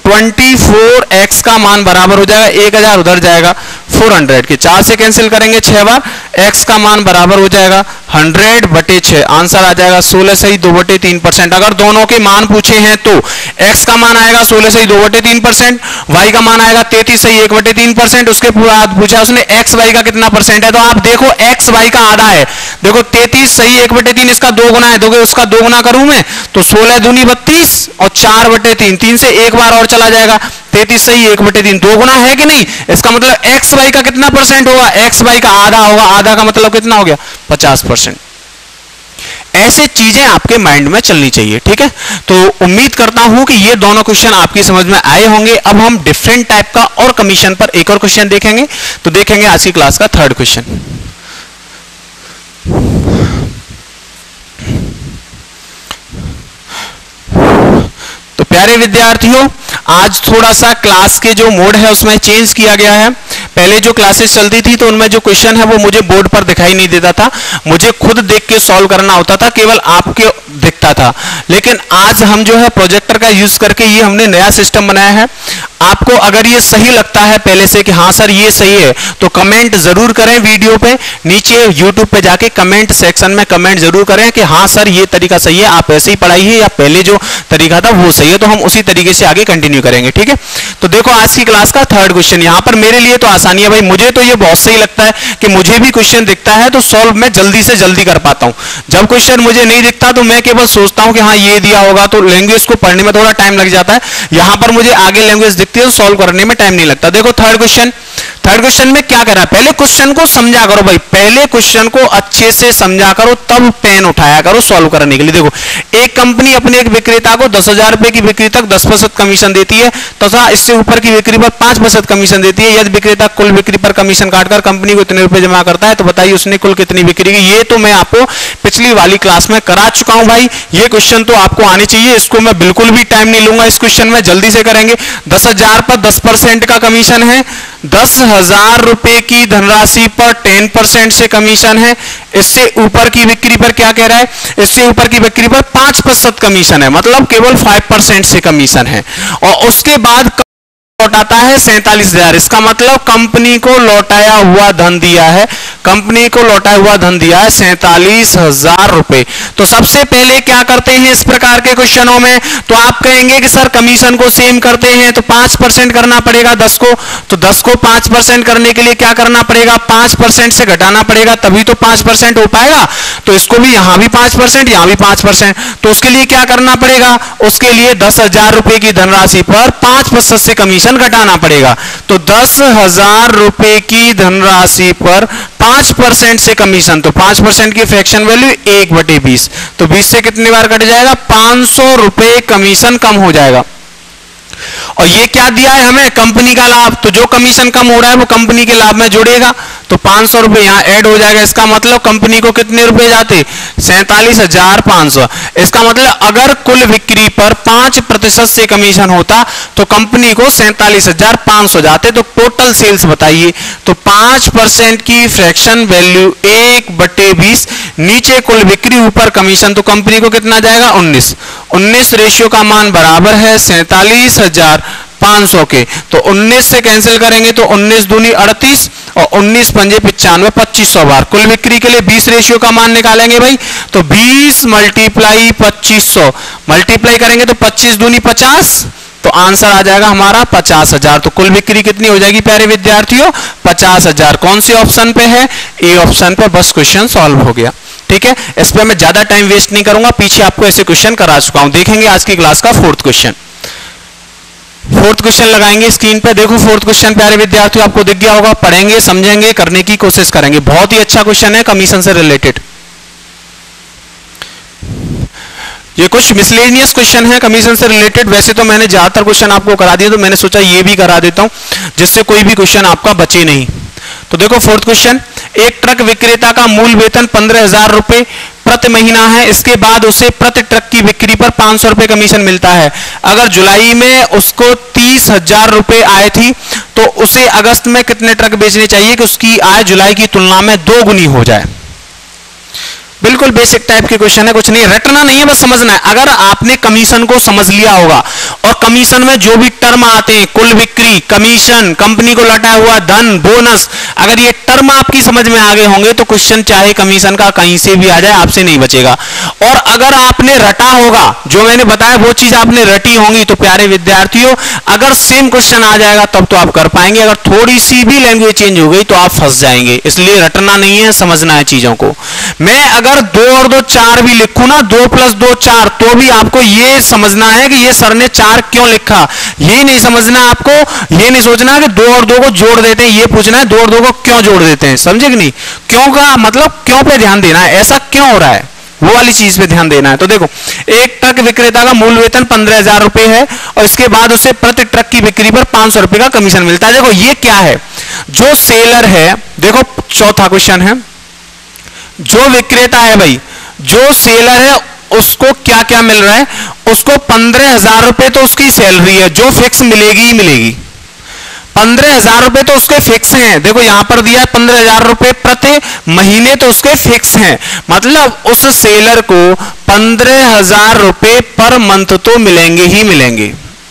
Speaker 2: चौबीस एक्स का मान बराबर हो जाएगा एक हजार, उधर जाएगा चार सौ के, चार से कैंसिल करेंगे छह बार, x का मान बराबर हो जाएगा सौ बटे छह, आंसर आ जाएगा सोलह सही दो बटे तीन परसेंट। अगर दोनों के मान पूछे हैं तो x का मान आएगा सोलह सही दो बटे तीन परसेंट, y का मान आएगा तैतीस सही एक बटे तीन परसेंट, उसके बाद पूछा उसने x y का कितना परसेंट है, तो आप देखो x y का आधा है, देखो तैतीस सही एक बटे तीन इसका दो गुना है, दोगे उसका दो गुना करूं मैं तो सोलह दूनी बत्तीस और चार बटे तीन, तीन से एक बार और चला जाएगा, तैतीस सही एक बटे तीन दो गुना है कि नहीं, इसका मतलब एक्स वाई का कितना परसेंट होगा, एक्स वाई का आधा होगा, आधा का मतलब कितना हो गया पचास परसेंट। ऐसे चीजें आपके माइंड में चलनी चाहिए, ठीक है। तो उम्मीद करता हूं कि ये दोनों क्वेश्चन आपकी समझ में आए होंगे। अब हम डिफरेंट टाइप का और कमीशन पर एक और क्वेश्चन देखेंगे, तो देखेंगे आज की क्लास का थर्ड क्वेश्चन। तो प्यारे विद्यार्थियों, आज थोड़ा सा क्लास के जो मोड है उसमें चेंज किया गया है। पहले जो क्लासेस चलती थी तो उनमें जो क्वेश्चन है वो मुझे बोर्ड पर दिखाई नहीं देता था, मुझे खुद देख के सॉल्व करना होता था, केवल आपके दिखता था। लेकिन आज हम जो है प्रोजेक्टर का यूज करके ये हमने नया सिस्टम बनाया है। आपको अगर ये सही लगता है पहले से कि हाँ सर ये सही है, तो कमेंट जरूर करें वीडियो पे, नीचे यूट्यूब पे जाके कमेंट सेक्शन में कमेंट जरूर करें कि हाँ सर ये तरीका सही है, आप ऐसे ही पढ़ाइए, या पहले जो तरीका था वो सही है, तो हम उसी तरीके से आगे कंटिन्यू करेंगे, ठीक है। तो देखो आज की क्लास का थर्ड क्वेश्चन, यहाँ पर मेरे लिए तो आसानी है भाई, मुझे तो ये बहुत सही लगता है कि मुझे भी क्वेश्चन दिखता है तो सॉल्व मैं जल्दी से जल्दी कर पाता हूँ। जब क्वेश्चन मुझे नहीं दिखता तो मैं केवल सोचता हूँ कि हाँ ये दिया होगा, तो लैंग्वेज को पढ़ने में थोड़ा टाइम लग जाता है। यहाँ पर मुझे आगे लैंग्वेज दिखती है तो सॉल्व करने में टाइम नहीं लगता। देखो थर्ड क्वेश्चन, थर्ड क्वेश्चन में क्या करना है, पहले क्वेश्चन को समझा करो भाई, पहले क्वेश्चन को अच्छे से समझा करो, तब पेन उठाया करो सॉल्व करने के लिए। देखो एक कंपनी अपने एक विक्रेता को दस हजार रुपए की बिक्री तक दस प्रतिशत कमीशन देती है तथा इससे ऊपर की बिक्री पर पांच प्रतिशत कमीशन देती है। यदि विक्रेता कुल बिक्री पर कमीशन काटकर कंपनी को इतने रुपए जमा करता है तो बताइए उसने कुल कितनी बिक्री की। ये तो मैं आपको पिछली वाली क्लास में करा चुका हूं भाई, ये क्वेश्चन तो आपको आने चाहिए, इसको मैं बिल्कुल भी टाइम नहीं लूंगा, इस क्वेश्चन में जल्दी से करेंगे। दस हजार पर दस परसेंट का कमीशन है, दस हजार रुपए की धनराशि पर टेन परसेंट से कमीशन है, इससे ऊपर की बिक्री पर क्या कह रहा है, इससे ऊपर की बिक्री पर पांच प्रतिशत कमीशन है, मतलब केवल फाइव परसेंट से कमीशन है, और उसके बाद लौटाता है सैंतालीस हजार। इसका मतलब कंपनी को लौटाया हुआ धन दिया है, कंपनी को लौटाया हुआ धन दिया है सैंतालीस हजार रुपए। तो सबसे पहले क्या करते हैं इस प्रकार के क्वेश्चनों में, तो आप कहेंगे कि सर कमीशन को सेम करते हैं तो पांच परसेंट करना पड़ेगा दस को, तो दस को पांच परसेंट करने के लिए क्या करना पड़ेगा, पांच परसेंट से घटाना पड़ेगा, तभी तो पांच परसेंट हो पाएगा। तो इसको भी यहां भी पांच परसेंट यहां भी पांच परसेंट, तो उसके लिए क्या करना पड़ेगा, उसके लिए दस हजार रुपए की धनराशि पर पांच प्रतिशत से कमीशन घटाना पड़ेगा। तो दस हजार रुपए की धनराशि पर पांच परसेंट से कमीशन, तो पांच परसेंट की फ्रैक्शन वैल्यू एक बटे बीस, तो बीस से कितनी बार कट जाएगा, पांच सौ रुपए कमीशन कम हो जाएगा। और ये क्या दिया है हमें, कंपनी का लाभ, तो जो कमीशन कम हो रहा है वो कंपनी के लाभ में जुड़ेगा, तो पांच सौ रुपए यहाँ ऐड हो जाएगा। इसका मतलब कंपनी को कितने रुपए जाते, सैंतालीस हजार पांच सौ। इसका मतलब अगर कुल बिक्री पर पांच प्रतिशत से कमीशन होता तो कंपनी को सैंतालीस हजार पांच सौ जाते। तो टोटल सेल्स बताइए, तो पांच परसेंट की फ्रैक्शन वैल्यू एक बटे बीस, नीचे कुल बिक्री ऊपर कमीशन, तो कंपनी को कितना जाएगा उन्नीस। उन्नीस रेशियो का मान बराबर है सैंतालीस हजार पांच सौ के। तो उन्नीस से कैंसिल करेंगे तो उन्नीस दूनी अड़तीस और उन्नीस पंजे पचानवे, पच्चीस सौ बार। कुल बिक्री के लिए बीस रेशियो का मान निकालेंगे भाई, तो बीस मल्टीप्लाई पच्चीस सौ मल्टीप्लाई करेंगे तो पच्चीस दूनी पचास, तो आंसर आ जाएगा हमारा पचास हजार। तो कुल बिक्री कितनी हो जाएगी प्यारे विद्यार्थियों, पचास हजार। कौन से ऑप्शन पे है, ए ऑप्शन पे। बस क्वेश्चन सॉल्व हो गया। ठीक है, इस पे मैं ज्यादा टाइम वेस्ट नहीं करूंगा, पीछे आपको ऐसे क्वेश्चन करा चुका हूं। देखेंगे आज की क्लास का फोर्थ क्वेश्चन। फोर्थ क्वेश्चन लगाएंगे स्क्रीन पे। देखो फोर्थ क्वेश्चन प्यारे विद्यार्थियों आपको दिख गया होगा, पढ़ेंगे समझेंगे करने की कोशिश करेंगे। बहुत ही अच्छा क्वेश्चन है, कमीशन से रिलेटेड। ये कुछ मिसलेनियस क्वेश्चन है कमीशन से रिलेटेड। वैसे तो मैंने ज्यादातर क्वेश्चन आपको करा दिए, तो मैंने सोचा ये भी करा देता हूं जिससे कोई भी क्वेश्चन आपका बचे नहीं। तो देखो फोर्थ क्वेश्चन, एक ट्रक विक्रेता का मूल वेतन पंद्रह हजार रुपए प्रति महीना है। इसके बाद उसे प्रति ट्रक की बिक्री पर पांच सौ रुपए कमीशन मिलता है। अगर जुलाई में उसको तीस हजार रुपए आय थी तो उसे अगस्त में कितने ट्रक बेचने चाहिए कि उसकी आय जुलाई की तुलना में दो गुनी हो जाए। बिल्कुल बेसिक टाइप के क्वेश्चन है, कुछ नहीं रटना नहीं है, बस समझना है। अगर आपने कमीशन को समझ लिया होगा और कमीशन में जो भी टर्म आते हैं, कुल बिक्री, कमीशन, कंपनी को लौटाया हुआ धन, बोनस, अगर ये टर्म आपकी समझ में आ गए होंगे तो क्वेश्चन चाहे कमीशन का कहीं से भी आ जाए आपसे नहीं बचेगा। और अगर आपने रटा होगा, जो मैंने बताया वो चीज आपने रटी होंगी, तो प्यारे विद्यार्थियों अगर सेम क्वेश्चन आ जाएगा तब तो आप कर पाएंगे। अगर थोड़ी सी भी लैंग्वेज चेंज हो गई तो आप फंस जाएंगे। इसलिए रटना नहीं है, समझना है चीजों को। मैं अगर दो और दो चार भी लिखूं ना, दो प्लस दो चार, तो भी आपको ये समझना है कि ये सर ने चार क्यों लिखा। ये नहीं समझना आपको, ये नहीं सोचना कि दो और दो को जोड़ देते हैं, ये पूछना है दो और दो को क्यों जोड़ देते हैं। समझे कि नहीं, क्यों का मतलब क्यों पे ध्यान देना है, ऐसा क्यों हो रहा है, वो वाली चीज पे ध्यान देना है। तो देखो एक ट्रक विक्रेता का मूल वेतन पंद्रह हजार रुपए है और इसके बाद उसे प्रति ट्रक की बिक्री पर पांच सौ रुपए का कमीशन मिलता है। देखो ये क्या है, जो सेलर है, देखो चौथा क्वेश्चन है, जो विक्रेता है भाई, जो सेलर है उसको क्या क्या मिल रहा है, उसको पंद्रह हजार रुपए तो उसकी सैलरी है जो फिक्स मिलेगी ही मिलेगी। पंद्रह हजार रुपए तो उसके फिक्स हैं, देखो यहां पर दिया है पंद्रह हजार रुपए प्रति महीने, तो उसके फिक्स हैं। मतलब उस सेलर को पंद्रह हजार रुपए पर मंथ तो मिलेंगे ही मिलेंगे,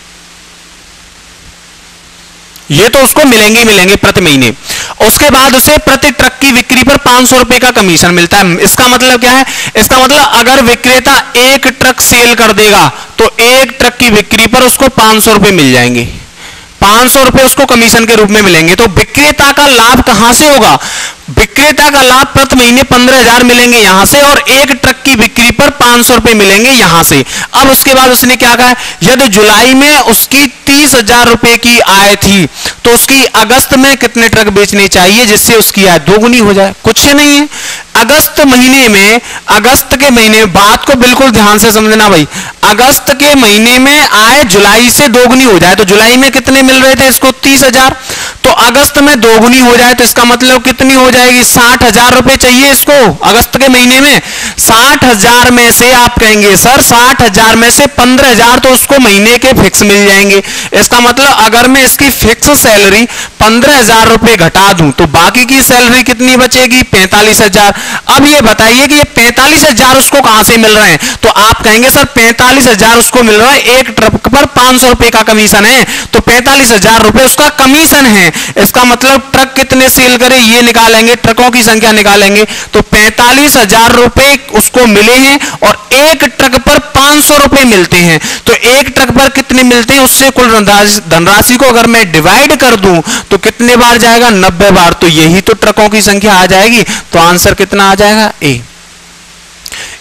Speaker 2: ये तो उसको मिलेंगे ही मिलेंगे प्रति महीने। उसके बाद उसे प्रति ट्रक की बिक्री पर पांच सौ रुपए का कमीशन मिलता है। इसका मतलब क्या है, इसका मतलब अगर विक्रेता एक ट्रक सेल कर देगा तो एक ट्रक की बिक्री पर उसको पांच सौ रुपए मिल जाएंगे, पांच सौ रुपए उसको कमीशन के रूप में मिलेंगे। तो विक्रेता का लाभ कहां से होगा, विक्रेता का लाभ प्रति महीने पंद्रह हजार मिलेंगे यहां से और एक ट्रक की बिक्री पर पांच सौ रुपए मिलेंगे यहां से। अब उसके बाद उसने क्या कहा, यदि जुलाई में उसकी तीस हजार रुपए की आय थी तो उसकी अगस्त में कितने ट्रक बेचने चाहिए जिससे उसकी आय दोगुनी हो जाए। कुछ नहीं है, अगस्त महीने में, अगस्त के महीने में, बात को बिल्कुल ध्यान से समझना भाई, अगस्त के महीने में आय जुलाई से दोगुनी हो जाए। तो जुलाई में कितने मिल रहे थे इसको, तीस हजार, तो अगस्त में दोगुनी हो जाए तो इसका मतलब कितनी हो जाएगी, साठ हजार रुपए चाहिए इसको अगस्त के महीने में। साठ हजार में से आप कहेंगे सर साठ हजार में से पंद्रह हजार तो उसको महीने के फिक्स मिल जाएंगे। इसका मतलब अगर मैं इसकी फिक्स सैलरी पंद्रह हजार रुपए घटा दूं तो बाकी की सैलरी कितनी बचेगी, पैंतालीस हजार। अब ये बताइए कि ये पैंतालीस हजार उसको कहां से मिल रहे हैं, तो आप कहेंगे सर पैंतालीस हजार उसको मिल रहा है, एक ट्रक पर पांच सौ रुपए का कमीशन है तो पैंतालीस हजार रुपए उसका कमीशन है। इसका मतलब ट्रक कितने सेल करे ये निकालेंगे, ट्रकों की संख्या निकालेंगे, तो पैंतालीस हजार रुपए उसको मिले हैं और एक ट्रक पर पांच सौ रुपए मिलते हैं। तो एक ट्रक पर कितने मिलते हैं, उससे कुल धनराशि को अगर मैं डिवाइड कर दूं तो कितने बार जाएगा, नब्बे बार। तो यही तो ट्रकों की संख्या आ जाएगी। तो आंसर कितना आ जाएगा, ए।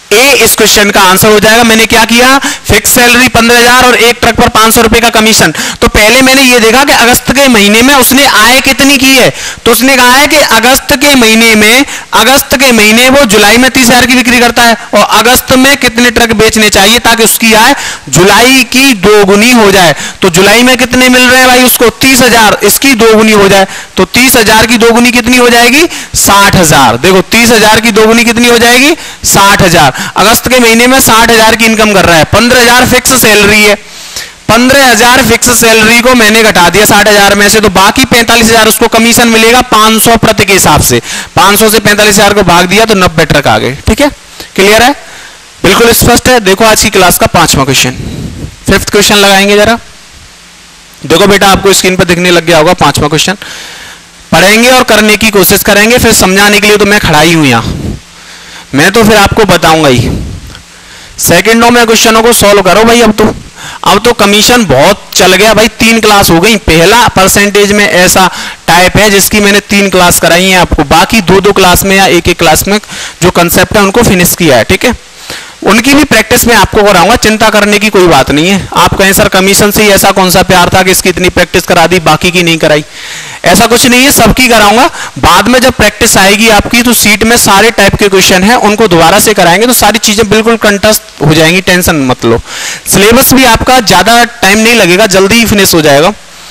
Speaker 2: ए इस क्वेश्चन का आंसर हो जाएगा। मैंने क्या किया, फिक्स सैलरी पंद्रह हजार और एक ट्रक पर पांच सौ रुपए का कमीशन। तो पहले मैंने ये देखा कि अगस्त के महीने में उसने आय कितनी की है, तो उसने कहा है कि अगस्त के महीने में अगस्त के महीने वो जुलाई में तीस हजार की बिक्री करता है और अगस्त में कितने ट्रक बेचने चाहिए ताकि उसकी आय जुलाई की दोगुनी हो जाए। तो जुलाई में कितने मिल रहे हैं भाई उसको, तीस हजार, इसकी दोगुनी हो जाए तो तीस हजार की दोगुनी कितनी हो जाएगी, साठ हजार। देखो तीस हजार की दोगुनी कितनी हो जाएगी, साठ हजार। अगस्त के महीने में साठ हजार की इनकम कर रहा है, पंद्रह हजार फिक्स सैलरी है, पंद्रह हजार फिक्स सैलरी को मैंने घटा दिया साठ हजार में से, तो बाकी पैंतालीस हजार उसको कमीशन मिलेगा पांच सौ प्रति के हिसाब से। पांच सौ से पैंतालीस हजार को भाग दिया तो नब्बे ट्रक आ गए। ठीक है, क्लियर है, बिल्कुल स्पष्ट है। देखो आज की क्लास का पांचवा क्वेश्चन, फिफ्थ क्वेश्चन लगाएंगे जरा। देखो बेटा आपको स्क्रीन पर दिखने लग गया होगा पांचवा क्वेश्चन, पढ़ेंगे और करने की कोशिश करेंगे, फिर समझाने के लिए तो मैं खड़ा ही हूं यहां, मैं तो फिर आपको बताऊंगा ही। सेकंडों में क्वेश्चनों को सॉल्व करो भाई। अब तो अब तो कमीशन बहुत चल गया भाई, तीन क्लास हो गई। पहला परसेंटेज में ऐसा टाइप है जिसकी मैंने तीन क्लास कराई है आपको, बाकी दो दो क्लास में या एक एक क्लास में जो कंसेप्ट है उनको फिनिश किया है। ठीक है, उनकी भी प्रैक्टिस में आपको कराऊंगा, चिंता करने की कोई बात नहीं है। आप कहें सर कमीशन से ऐसा कौन सा प्यार था कि इसकी इतनी प्रैक्टिस करा दी बाकी की नहीं कराई, ऐसा कुछ नहीं है, सबकी कराऊंगा। बाद में जब प्रैक्टिस आएगी आपकी तो सीट में सारे टाइप के क्वेश्चन हैं उनको दोबारा से कराएंगे तो सारी चीजें बिल्कुल कंटस्ट हो जाएंगी, टेंशन मत लो। सिलेबस भी आपका ज्यादा टाइम नहीं लगेगा, जल्दी ही फिनिश हो जाएगा।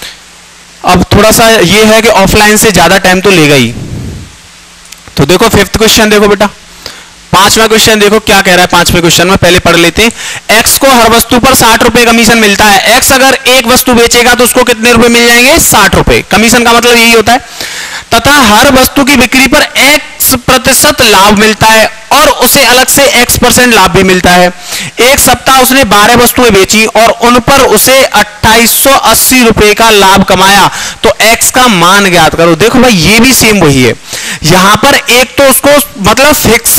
Speaker 2: अब थोड़ा सा ये है कि ऑफलाइन से ज्यादा टाइम तो लेगा ही। तो देखो फिफ्थ क्वेश्चन देखो बेटा, पांचवा क्वेश्चन देखो क्या कह रहा है। पांचवें क्वेश्चन में पहले पढ़ लेते हैं। एक्स को हर वस्तु पर साठ रुपए कमीशन मिलता है। एक्स अगर एक वस्तु बेचेगा तो उसको कितने रुपए मिल जाएंगे, साठ रुपए। कमीशन का मतलब यही होता है। तथा हर वस्तु की बिक्री पर एक्स प्रतिशत लाभ मिलता है और उसे अलग से एक्स परसेंट लाभ भी मिलता है। एक सप्ताह उसने बारह वस्तुएं बेची और उन पर उसे अट्ठाईस सौ अस्सी रुपए का लाभ कमाया, तो एक्स का मान ज्ञात करो। देखो भाई ये भी सेम वही है, यहां पर एक तो उसको मतलब फिक्स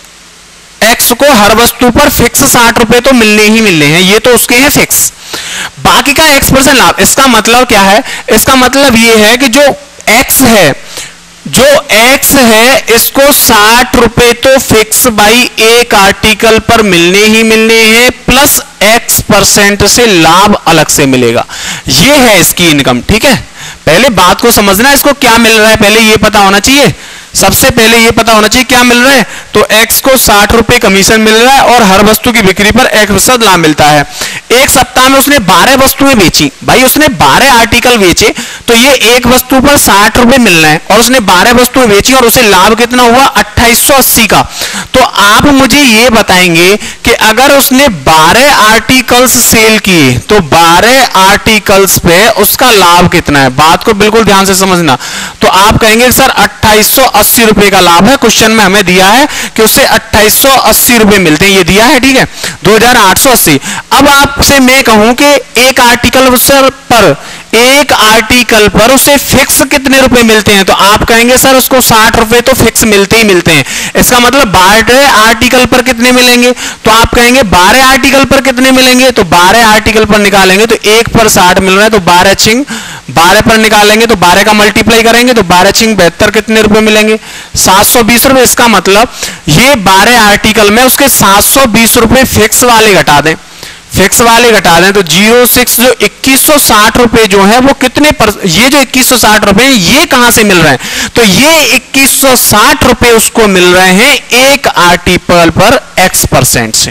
Speaker 2: एक्स को हर वस्तु पर फिक्स साठ रुपए तो मिलने ही मिलने हैं, ये तो उसके हैं फिक्स, बाकी का एक्स परसेंट लाभ। इसका मतलब क्या है, इसका मतलब ये है कि जो एक्स है जो एक्स है इसको साठ रुपए तो फिक्स बाई एक आर्टिकल पर मिलने ही मिलने हैं, प्लस एक्स परसेंट से लाभ अलग से मिलेगा। ये है इसकी इनकम। ठीक है, पहले बात को समझना, इसको क्या मिल रहा है पहले ये पता होना चाहिए। सबसे पहले ये पता होना चाहिए क्या मिल रहा है, तो एक्स को साठ रुपए कमीशन मिल रहा है और हर वस्तु की बिक्री पर एक प्रतिशत लाभ मिलता है। एक सप्ताह में उसने बारह वस्तुएं बेची, भाई उसने बारह आर्टिकल बेचे तो ये एक वस्तु पर साठ रुपए मिल रहे हैं और उसने बारह वस्तुएं बेची और उसे लाभ कितना हुआ, अट्ठाईस सौ अस्सी का। तो आप मुझे ये बताएंगे कि अगर उसने बारह आर्टिकल्स सेल किए तो बारह आर्टिकल्स पे उसका लाभ कितना है। बात को बिल्कुल ध्यान से समझना। तो आप कहेंगे सर अट्ठाईस सौ अस्सी रुपए का लाभ है, क्वेश्चन में हमें दिया है कि उसे अट्ठाईस सौ अस्सी रुपए मिलते हैं, ये दिया है। ठीक है, दो हजार आठ सौ अस्सी। अब आपसे मैं कहूं कि एक आर्टिकल पर एक आर्टिकल पर उसे फिक्स कितने रुपए मिलते हैं, तो आप कहेंगे सर उसको साठ रुपए तो फिक्स मिलते ही मिलते हैं। इसका मतलब बारह आर्टिकल पर कितने मिलेंगे, तो आप कहेंगे बारह आर्टिकल पर कितने मिलेंगे, तो बारह आर्टिकल पर निकालेंगे तो एक पर साठ मिल रहा है, तो बारह छिंग बारह पर निकालेंगे तो बारह का मल्टीप्लाई करेंगे तो बारह छिंग बहत्तर कितने रुपए मिलेंगे, सात सौ बीस रुपए। इसका मतलब ये बारह आर्टिकल में उसके सात सौ बीस रुपए फिक्स वाले घटा दें, फिक्स वाले घटा दें तो जीरो सिक्स जो इक्कीस सौ साठ रुपए जो है वो कितने पर, ये जो इक्कीस सौ साठ रुपए ये कहां से मिल रहे हैं, तो ये इक्कीस सौ साठ रुपए उसको मिल रहे हैं एक आर्टिकल पर एक्स परसेंट से।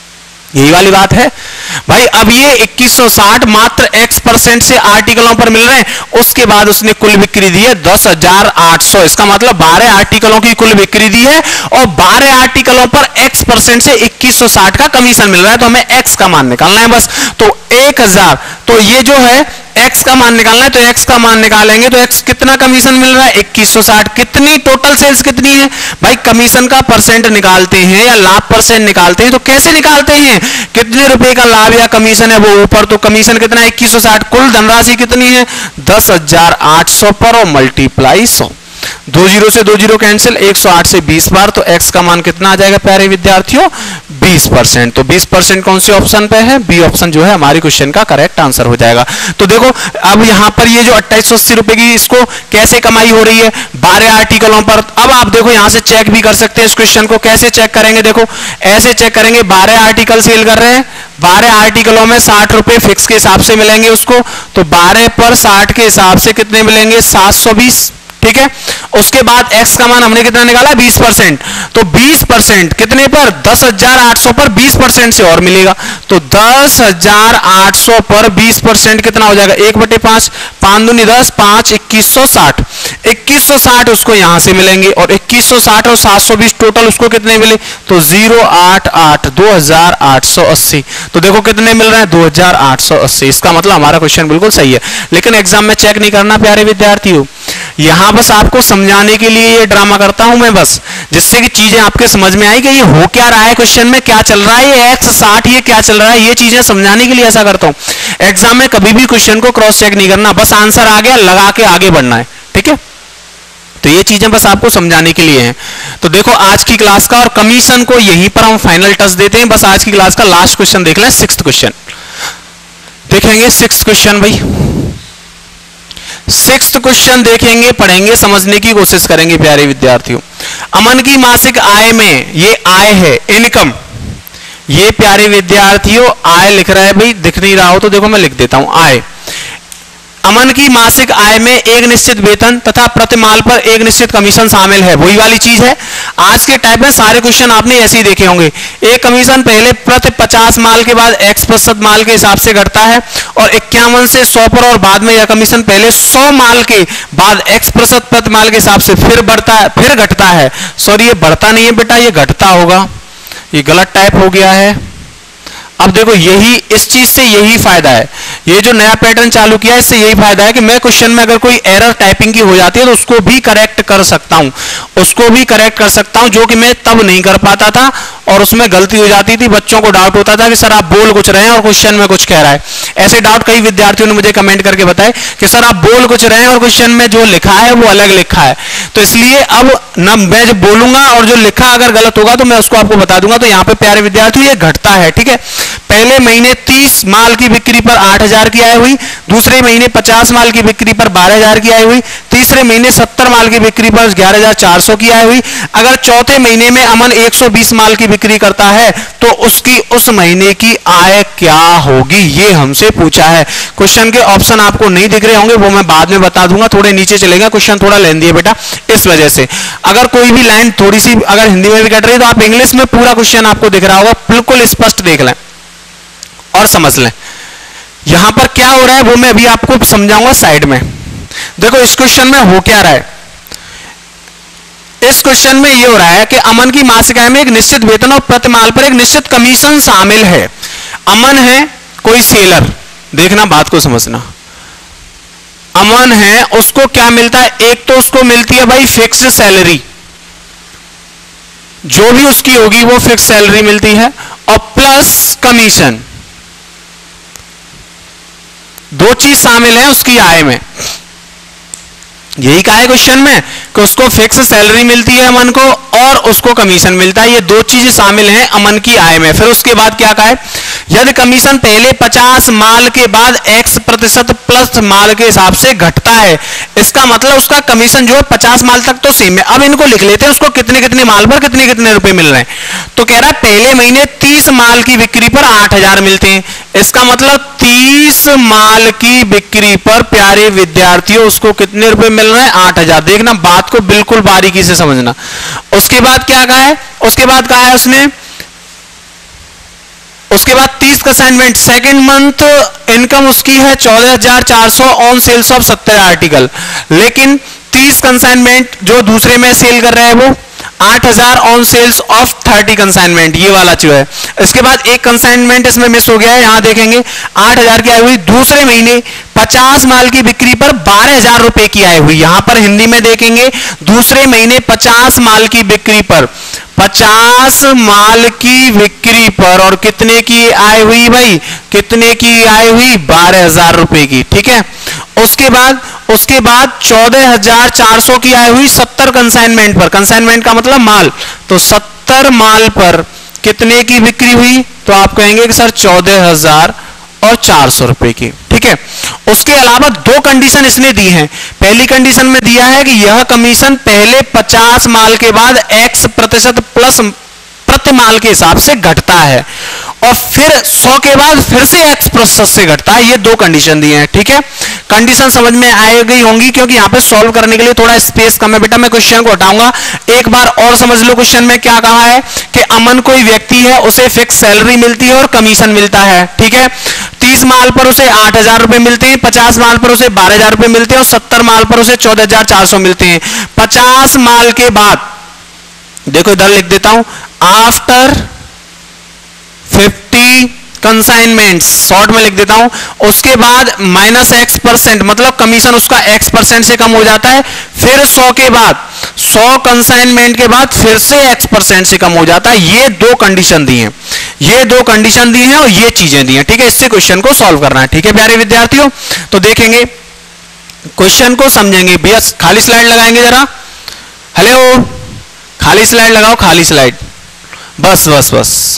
Speaker 2: यही वाली बात है भाई। अब ये इक्कीस सौ साठ मात्र एक्स परसेंट से आर्टिकलों पर मिल रहे हैं, उसके बाद उसने कुल बिक्री दी है दस हजार आठ सौ। इसका मतलब बारह आर्टिकलों की कुल बिक्री दी है और बारह आर्टिकलों पर एक्स परसेंट से इक्कीस सौ साठ का कमीशन मिल रहा है, तो हमें एक्स का मान निकालना है बस। तो एक हजार, तो ये जो है एक्स का मान निकालना है, तो एक्स का मान निकालेंगे तो एक्स कितना कमीशन मिल रहा है, इक्कीस सौ साठ। कितनी टोटल सेल्स कितनी है भाई, कमीशन का परसेंट निकालते हैं या लाभ परसेंट निकालते हैं, तो कैसे निकालते हैं, कितने रुपए का लाभ या कमीशन है वो ऊपर, तो कमीशन कितना है इक्कीस सौ साठ, कुल धनराशि कितनी है दस हजार आठ सौ पर और मल्टीप्लाई सौ, दो जीरो से दो जीरो कैंसिल, एक सौ आठ से बीस बार, तो x का मान कितना आ जाएगा प्यारे विद्यार्थियों, बीस परसेंट। तो बीस परसेंट कौन से ऑप्शन पे है, बी ऑप्शन जो है हमारी क्वेश्चन का करेक्ट आंसर हो जाएगा। तो देखो अब यहां पर ये जो अट्ठाईस सौ अस्सी रुपए की इसको कैसे कमाई हो रही है, बारह आर्टिकलों पर। अब आप देखो यहां से चेक भी कर सकते हैं इस क्वेश्चन को, कैसे चेक करेंगे, देखो ऐसे चेक करेंगे, बारह आर्टिकल सेल कर रहे हैं, बारह आर्टिकलों में साठ रुपए फिक्स के हिसाब से मिलेंगे उसको, तो बारह पर साठ के हिसाब से कितने मिलेंगे, सात सौ बीस, ठीक है। उसके बाद x का मान हमने कितना निकाला, बीस परसेंट, तो बीस परसेंट कितने पर, दस हजार आठ सौ पर बीस परसेंट से और मिलेगा, तो दस हजार आठ सौ पर बीस परसेंट कितना हो जाएगा, एक बटे पांच, पांच दूनी दस, पांच इक्कीस सौ साठ, इक्कीस सौ साठ उसको यहां से मिलेंगे, और इक्कीस सौ साठ और सात सौ बीस टोटल उसको कितने मिले, तो जीरो आठ आठ, दो हजार आठ सौ अस्सी। तो देखो कितने मिल रहे हैं, दो हजार आठ सौ अस्सी। इसका मतलब हमारा क्वेश्चन बिल्कुल सही है, लेकिन एग्जाम में चेक नहीं करना प्यारे विद्यार्थियों, यहां बस आपको समझाने के लिए ये ड्रामा करता हूं मैं, बस जिससे कि चीजें आपके समझ में आई कि ये हो क्या रहा है, क्वेश्चन में क्या चल रहा है, ये एक्स साठ ये क्या चल रहा है, ये चीजें समझाने के लिए ऐसा करता हूं। एग्जाम में कभी भी क्वेश्चन को क्रॉस चेक नहीं करना, बस आंसर आ गया लगा के आगे बढ़ना है, ठीक है। तो ये चीजें बस आपको समझाने के लिए हैं। तो देखो आज की क्लास का और कमीशन को यहीं पर हम फाइनल टच देते हैं। बस आज की क्लास का लास्ट क्वेश्चन देख लें, सिक्स्थ क्वेश्चन देखेंगे। सिक्स्थ क्वेश्चन भाई, सिक्स्थ क्वेश्चन देखेंगे, पढ़ेंगे, समझने की कोशिश करेंगे प्यारे विद्यार्थियों। अमन की मासिक आय में, ये आय है इनकम, ये प्यारे विद्यार्थियों आय लिख रहा है भाई, दिख नहीं रहा हो तो देखो मैं लिख देता हूं आय। अमन की मासिक आय में एक निश्चित वेतन तथा प्रतिमाल पर एक निश्चित कमीशन शामिल है, वही वाली चीज है। आज के टाइप में सारे क्वेश्चन आपने ऐसे ही देखे होंगे। एक कमीशन पहले प्रति पचास माल के बाद एक्स प्रतिशत माल के हिसाब से घटता है, और इक्यावन से सौ पर, और बाद में यह कमीशन पहले सौ माल के बाद एक्स प्रतिशत प्रति माल के हिसाब से फिर बढ़ता है, फिर घटता है। सॉरी ये बढ़ता नहीं है बेटा, ये घटता होगा, ये गलत टाइप हो गया है। अब देखो यही इस चीज से यही फायदा है, ये जो नया पैटर्न चालू किया है इससे यही फायदा है कि मैं क्वेश्चन में अगर कोई एरर टाइपिंग की हो जाती है तो उसको भी करेक्ट कर सकता हूं, उसको भी करेक्ट कर सकता हूं, जो कि मैं तब नहीं कर पाता था और उसमें गलती हो जाती थी। बच्चों को डाउट होता था कि सर आप बोल कुछ रहे हैं और क्वेश्चन में कुछ कह रहा है। ऐसे डाउट कई विद्यार्थियों ने मुझे कमेंट करके बताए कि सर आप बोल कुछ रहे हैं और क्वेश्चन में जो लिखा है वो अलग लिखा है। तो इसलिए अब न मैं जब बोलूंगा और जो लिखा अगर गलत होगा तो मैं उसको आपको बता दूंगा। तो यहाँ पे प्यारे विद्यार्थियों ये घटता है, ठीक है। पहले महीने तीस माल की बिक्री पर आठ हजार की आय हुई, दूसरे महीने पचास माल की बिक्री पर बारह हजार की आय हुई, तीसरे महीने सत्तर माल की बिक्री पर ग्यारह हजार चार सौ की आय हुई। अगर चौथे महीने में अमन एक सौ बीस माल की बिक्री करता है तो उसकी उस महीने की आय क्या होगी, ये हमसे पूछा है। क्वेश्चन के ऑप्शन आपको नहीं दिख रहे होंगे, वो मैं बाद में बता दूंगा, थोड़े नीचे चलेगा, क्वेश्चन थोड़ा लेंदी है बेटा, इस वजह से। अगर कोई भी लाइन थोड़ी सी अगर हिंदी में भी कट रही है तो आप इंग्लिश में पूरा क्वेश्चन आपको दिख रहा होगा, बिल्कुल स्पष्ट देख लें और समझ लें यहां पर क्या हो रहा है, वो मैं अभी आपको समझाऊंगा साइड में। देखो इस क्वेश्चन में हो क्या रहा है, इस क्वेश्चन में ये हो रहा है कि अमन की मासिक आय में एक निश्चित वेतन और प्रतिमाल पर एक निश्चित कमीशन शामिल है। अमन है कोई सेलर, देखना बात को समझना, अमन है उसको क्या मिलता है, एक तो उसको मिलती है भाई फिक्स सैलरी, जो भी उसकी होगी वो फिक्स सैलरी मिलती है, और प्लस कमीशन, दो चीज शामिल है उसकी आय में। यही कहा है क्वेश्चन में कि उसको फिक्स सैलरी मिलती है अमन को और उसको कमीशन मिलता है, ये दो चीजें शामिल हैं अमन की आय में। फिर उसके बाद क्या कहा है, यदि कमीशन पहले पचास माल के बाद एक्स प्रतिशत प्लस माल के हिसाब से घटता है, इसका मतलब उसका कमीशन जो है पचास माल तक तो सेम है। अब इनको लिख लेते हैं, उसको कितने कितने माल पर कितने कितने रुपए मिल रहे हैं। तो कह रहा है पहले महीने तीस माल की बिक्री पर आठ हजार मिलते हैं, इसका मतलब तीस माल की बिक्री पर प्यारे विद्यार्थियों उसको कितने रुपए मिल रहे हैं, आठ हजार। देखना बात को बिल्कुल बारीकी से समझना। उसके बाद क्या कहा है, उसके बाद कहा है उसने, उसके बाद तीस कंसाइनमेंट, सेकेंड मंथ इनकम उसकी है चौदह हजार चार सौ ऑन सेल्स ऑफ सत्तर आर्टिकल, लेकिन तीस कंसाइनमेंट जो दूसरे में सेल कर रहे हैं वो आठ हजार ऑन सेल्स ऑफ तीस कंसाइनमेंट, ये वाला जो है। इसके बाद एक कंसाइनमेंट इसमें मिस हो गया है, यहां देखेंगे आठ हजार की आय हुई, दूसरे महीने पचास माल की बिक्री पर बारह हजार रुपए की आय हुई। यहां पर हिंदी में देखेंगे दूसरे महीने पचास माल की बिक्री पर, पचास माल की बिक्री पर और कितने की आय हुई भाई, कितने की आय हुई, बारह हजार रुपए की, ठीक है। उसके बाद उसके बाद चौदह हजार चार सौ की आई हुई सत्तर कंसाइनमेंट पर, कंसाइनमेंट का मतलब माल, तो सत्तर माल पर कितने की बिक्री हुई, तो आप कहेंगे कि सर चौदह हजार और चार सौ रुपए की, ठीक है। उसके अलावा दो कंडीशन इसने दी हैं। पहली कंडीशन में दिया है कि यह कमीशन पहले पचास माल के बाद एक्स प्रतिशत प्लस प्रति माल के हिसाब से घटता है, और फिर सौ के बाद फिर से एक्स प्रतिशत से घटता है। ये दो कंडीशन दिए हैं, ठीक है। कंडीशन समझ में आ गई होंगी, क्योंकि यहां पे सॉल्व करने के लिए थोड़ा स्पेस कम है बेटा। मैं क्वेश्चन को हटाऊंगा, एक बार और समझ लो। क्वेश्चन में क्या कहा है कि अमन कोई व्यक्ति है, उसे फिक्स सैलरी मिलती है और कमीशन मिलता है, ठीक है। तीस माल पर उसे आठ हजार रुपए मिलते हैं, पचास माल पर उसे बारह हजार रुपए मिलते हैं, और सत्तर माल पर उसे चौदह हजार चार सौ मिलते हैं। पचास माल के बाद देखो इधर लिख देता हूं, आफ्टर फिफ्टी कंसाइनमेंट्स, शॉर्ट में लिख देता हूं, उसके बाद माइनस एक्स परसेंट, मतलब कमीशन उसका एक्स परसेंट से कम हो जाता है। फिर सौ के बाद, सौ कंसाइनमेंट के बाद फिर से एक्स परसेंट से कम हो जाता है। ये दो कंडीशन दी हैं, ये दो कंडीशन दी हैं और ये चीजें दी हैं, ठीक है। इससे क्वेश्चन को सॉल्व करना है, ठीक है प्यारे विद्यार्थियों। तो देखेंगे क्वेश्चन को, समझेंगे भैया। खाली स्लाइड लगाएंगे जरा, हेलो, खाली स्लाइड लगाओ, खाली स्लाइड, बस बस बस।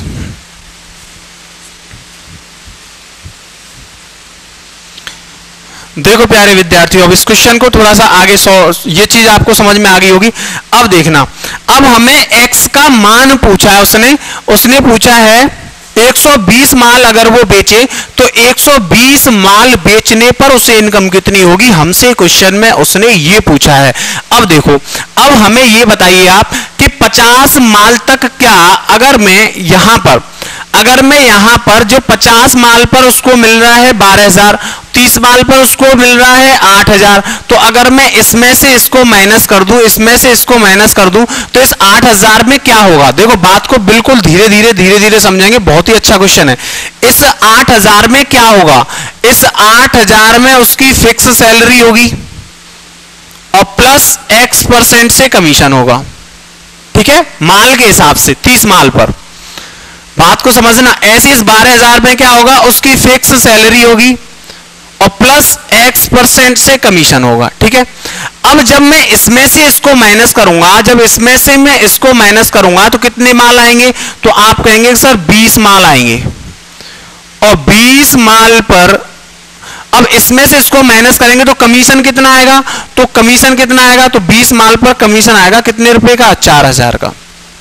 Speaker 2: देखो प्यारे विद्यार्थियों, अब इस क्वेश्चन को थोड़ा सा आगे सौ, ये चीज आपको समझ में आ गई होगी। अब देखना, अब हमें x का मान पूछा है उसने उसने पूछा है एक सौ बीस माल अगर वो बेचे तो एक सौ बीस माल बेचने पर उसे इनकम कितनी होगी, हमसे क्वेश्चन में उसने ये पूछा है। अब देखो, अब हमें ये बताइए आप कि पचास माल तक क्या, अगर मैं यहां पर अगर मैं यहां पर जो पचास माल पर उसको मिल रहा है बारह हजार, तीस माल पर उसको मिल रहा है आठ हजार, तो अगर मैं इसमें से इसको माइनस कर दूं, इसमें से इसको माइनस कर दूं, तो इस आठ हजार में क्या होगा। देखो बात को बिल्कुल धीरे धीरे धीरे धीरे समझेंगे, बहुत ही अच्छा क्वेश्चन है। इस आठ हजार में क्या होगा, इस आठ हजार में उसकी फिक्स सैलरी होगी और प्लस एक्स परसेंट से कमीशन होगा, ठीक है, माल के हिसाब से तीस माल पर। बात को समझना, ऐसे इस बारह हजार में क्या होगा, उसकी फिक्स सैलरी होगी और प्लस एक्स परसेंट से कमीशन होगा, ठीक है। अब जब मैं इसमें से इसको माइनस करूंगा, जब इसमें से मैं इसको माइनस करूंगा तो कितने माल आएंगे, तो आप कहेंगे सर बीस माल आएंगे, और बीस माल पर अब इसमें से इसको माइनस करेंगे तो कमीशन कितना आएगा, तो कमीशन कितना आएगा, तो बीस माल पर कमीशन आएगा कितने रुपए का, चार हजार का।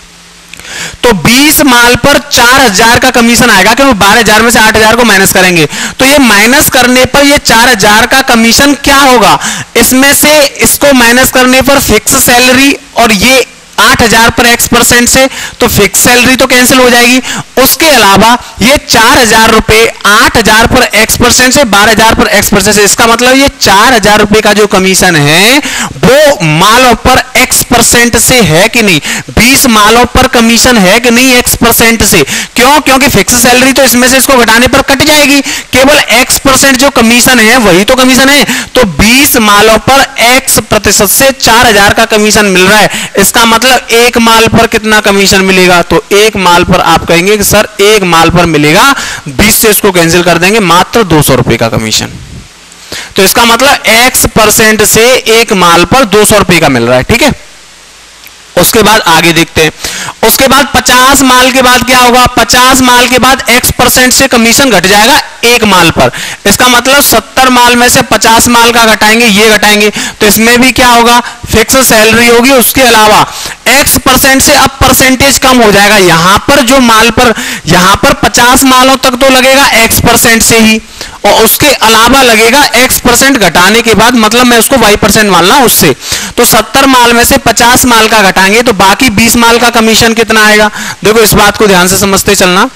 Speaker 2: तो बीस माल पर चार हजार का कमीशन आएगा, क्योंकि बारह हजार में से आठ हजार को माइनस करेंगे, तो ये माइनस करने पर ये चार हजार का कमीशन क्या होगा, इसमें से इसको माइनस करने पर फिक्स सैलरी और ये आठ हजार पर एक्स परसेंट से, तो फिक्स सैलरी तो कैंसिल हो जाएगी। उसके अलावा ये चार हजार रुपए आठ हजार पर एक्स परसेंट से, बारह हजार पर एक्स परसेंट से, इसका मतलब ये चार हजार रुपए का जो कमीशन है वो मालों पर एक्स परसेंट से है कि नहीं, बीस मालों पर कमीशन है कि नहीं एक्स परसेंट से। क्यों, क्योंकि फिक्स सैलरी तो इसमें से इसको घटाने पर कट जाएगी, केवल एक्स परसेंट जो कमीशन है वही तो कमीशन है। तो बीस मालों पर एक्स प्रतिशत से चार हजार का कमीशन मिल रहा है, इसका मतलब एक माल पर कितना कमीशन मिलेगा, तो एक माल पर आप कहेंगे कि सर एक माल पर मिलेगा, बीस से इसको कैंसिल कर देंगे, मात्र दो सौ रुपए का कमीशन। तो इसका मतलब एक्स परसेंट से एक माल पर दो सौ रुपए का मिल रहा है, ठीक है। उसके बाद आगे देखते हैं, उसके बाद पचास माल के बाद क्या होगा, पचास माल के बाद एक्स परसेंट से कमीशन घट जाएगा एक माल पर, इसका मतलब सत्तर माल में से पचास माल का घटाएंगे, ये घटाएंगे, तो इसमें भी क्या होगा, फिक्स सैलरी होगी। उसके अलावा एक्स परसेंट से अब परसेंटेज कम हो जाएगा, यहां पर जो माल पर यहां पर पचास मालों तक तो लगेगा एक्स परसेंट से ही, और उसके अलावा लगेगा एक्स परसेंट घटाने के बाद, मतलब मैं उसको वाई परसेंट मान रहा हूं उससे, तो सत्तर माल में से पचास माल का घटाएंगे तो बाकी बीस माल का कमीशन कितना आएगा। देखो इस बात को ध्यान से समझते चलना,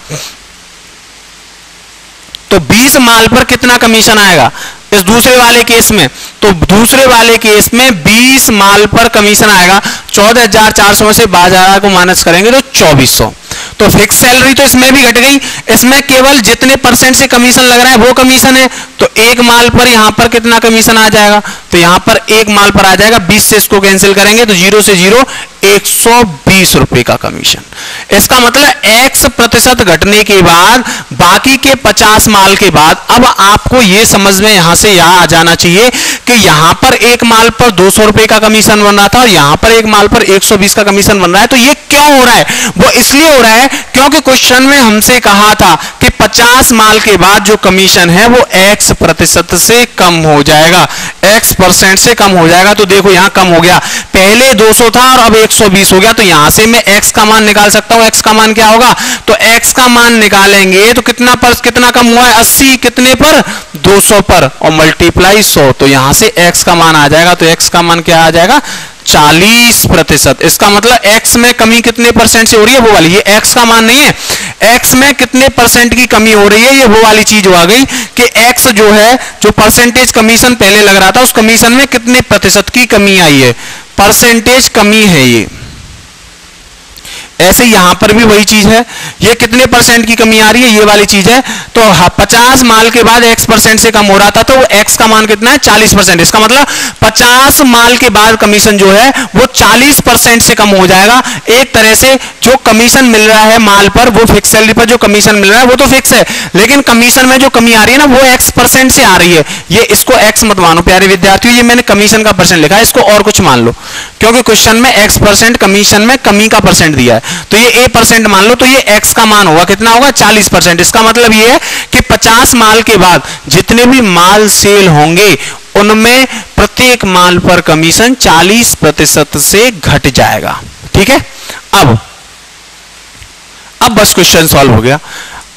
Speaker 2: तो बीस माल पर कितना कमीशन आएगा इस दूसरे वाले केस में, तो दूसरे वाले केस में बीस माल पर कमीशन आएगा, चौदह हजार चार सौ में से बारह हजार को माइनस करेंगे तो चौबीस सौ। तो फिक्स सैलरी तो इसमें भी घट गई, इसमें केवल जितने परसेंट से कमीशन लग रहा है वो कमीशन है, तो एक माल पर यहां पर कितना कमीशन आ जाएगा, तो यहां पर एक माल पर आ जाएगा, बीस से इसको कैंसिल करेंगे तो जीरो से जीरो एक सौ बीस रुपए का कमीशन। इसका मतलब एक्स प्रतिशत घटने के बाद बाकी के पचास माल के बाद अब आपको यह समझ में यहां से यहां आ जाना चाहिए कि यहां पर एक माल पर दो सौ रुपए का कमीशन बन रहा था और यहां पर एक माल पर एक सौ बीस का कमीशन बन रहा है। तो ये क्यों हो रहा है? वो इसलिए हो रहा है क्योंकि क्वेश्चन में हमसे कहा था कि पचास माल के बाद जो कमीशन है वो x प्रतिशत से कम हो जाएगा, x परसेंट से कम हो जाएगा। तो देखो यहां कम हो गया, पहले दो सौ था और अब एक सौ बीस हो गया। तो यहां से मैं x का मान निकाल सकता हूं। x का मान क्या होगा? तो x का मान निकालेंगे तो कितना पर कितना कम हुआ है? अस्सी कितने पर? दो सौ पर, और मल्टीप्लाई सौ। तो यहां से x का मान आ जाएगा। तो x का मान क्या आ जाएगा? चालीस प्रतिशत। इसका मतलब x में कमी कितने परसेंट से हो रही है? वो वाली। ये x का मान नहीं है, x में कितने परसेंट की कमी हो रही है, ये वो वाली चीज आ गई कि x जो है, जो परसेंटेज कमीशन पहले लग रहा था उस कमीशन में कितने प्रतिशत की कमी आई है, परसेंटेज कमी है ये। ऐसे यहां पर भी वही चीज है, ये कितने परसेंट की कमी आ रही है, ये वाली चीज है। तो पचास माल के बाद x परसेंट से कम हो रहा था, तो x का मान कितना है? चालीस परसेंट। इसका मतलब पचास माल के बाद कमीशन जो है वो चालीस परसेंट से कम हो जाएगा। एक तरह से जो कमीशन मिल रहा है माल पर, वो फिक्स सैलरी पर जो कमीशन मिल रहा है वो तो फिक्स है, लेकिन कमीशन में जो कमी आ रही है ना वो x परसेंट से आ रही है। ये इसको x मत मानो प्यारे विद्यार्थियों, ये मैंने कमीशन का परसेंट लिखा है, इसको और कुछ मान लो, क्योंकि क्वेश्चन में x परसेंट कमीशन में कमी का परसेंट दिया है। तो ये a परसेंट मान लो, तो ये x का मान होगा कितना होगा? चालीस परसेंट। इसका मतलब ये है कि पचास माल के बाद जितने भी माल सेल होंगे उनमें प्रत्येक माल पर कमीशन चालीस प्रतिशत से घट जाएगा। ठीक है, अब अब बस क्वेश्चन सॉल्व हो गया।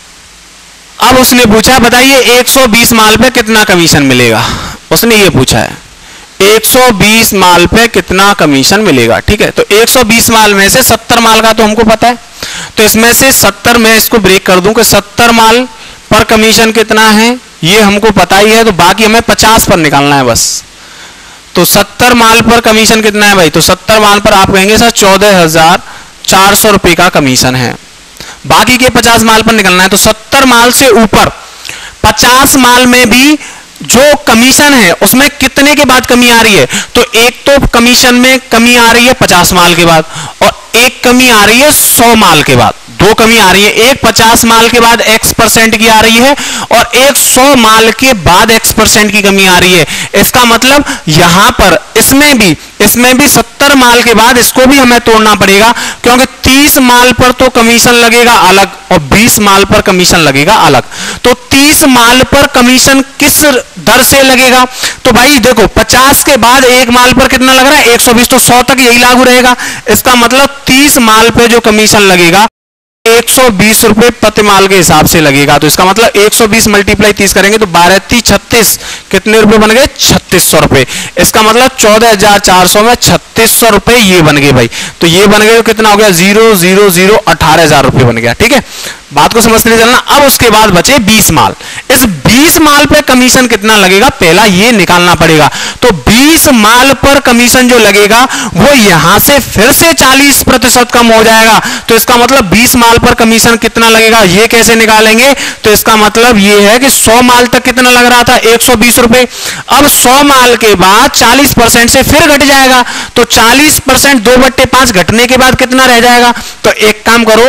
Speaker 2: अब उसने पूछा बताइए एक सौ बीस माल पे कितना कमीशन मिलेगा, उसने ये पूछा है एक सौ बीस माल पे कितना कमीशन मिलेगा। ठीक है, तो एक सौ बीस माल में से सत्तर माल का तो हमको पता है, तो इसमें से सत्तर में इसको ब्रेक कर दूं कि सत्तर माल पर कमीशन कितना है ये हमको पता ही है, तो बाकी हमें पचास पर निकालना है बस। तो सत्तर माल पर कमीशन कितना है भाई? तो सत्तर माल पर आप कहेंगे सर चौदह हजार चार सौ रुपए का कमीशन है, बाकी के पचास माल पर निकलना है। तो सत्तर माल से ऊपर पचास माल में भी जो कमीशन है उसमें कितने के बाद कमी आ रही है? तो एक तो कमीशन में कमी आ रही है पचास माल के बाद, और एक कमी आ रही है सौ माल के बाद। दो कमी आ रही है, एक पचास माल के बाद x परसेंट की आ रही है और एक सौ माल के बाद x परसेंट की कमी आ रही है। इसका मतलब यहां पर इसमें भी इसमें भी सत्तर माल के बाद इसको भी हमें तोड़ना पड़ेगा, क्योंकि तीस माल पर तो कमीशन लगेगा अलग और बीस माल पर कमीशन लगेगा अलग। तो तीस माल पर कमीशन किस दर से लगेगा? तो भाई देखो पचास के बाद एक माल पर कितना लग रहा है? एक सौ बीस। तो सौ तक यही लागू रहेगा। इसका मतलब तीस माल पे जो कमीशन लगेगा एक सौ बीस रुपए प्रति माल के हिसाब से लगेगा। तो इसका मतलब एक सौ बीस मल्टीप्लाई तीस करेंगे तो बारह तीस छत्तीस, कितने रुपए बन गए? छत्तीस सौ रुपए। इसका मतलब चौदह हजार चार सौ में छत्तीस सौ रुपए ये बन गए भाई। तो ये बन गए तो कितना हो गया? जीरो जीरो जीरो अठारह हजार रुपए बन गया। ठीक है, बात को समझते नहीं चलना। अब उसके बाद बचे बीस माल। इस बीस माल पे कमीशन कितना लगेगा पहला ये निकालना पड़ेगा। तो बीस माल पर कमीशन जो लगेगा वो यहां से फिर से चालीस प्रतिशत कम हो जाएगा। तो इसका मतलब बीस माल पर कमीशन कितना लगेगा ये कैसे निकालेंगे? तो इसका मतलब ये है कि सौ माल तक कितना लग रहा था? एक सौ बीस रुपए। अब सौ माल के बाद चालीस परसेंट से फिर घट जाएगा। तो चालीस परसेंट दो बट्टे पांच घटने के बाद कितना रह जाएगा? तो एक काम करो,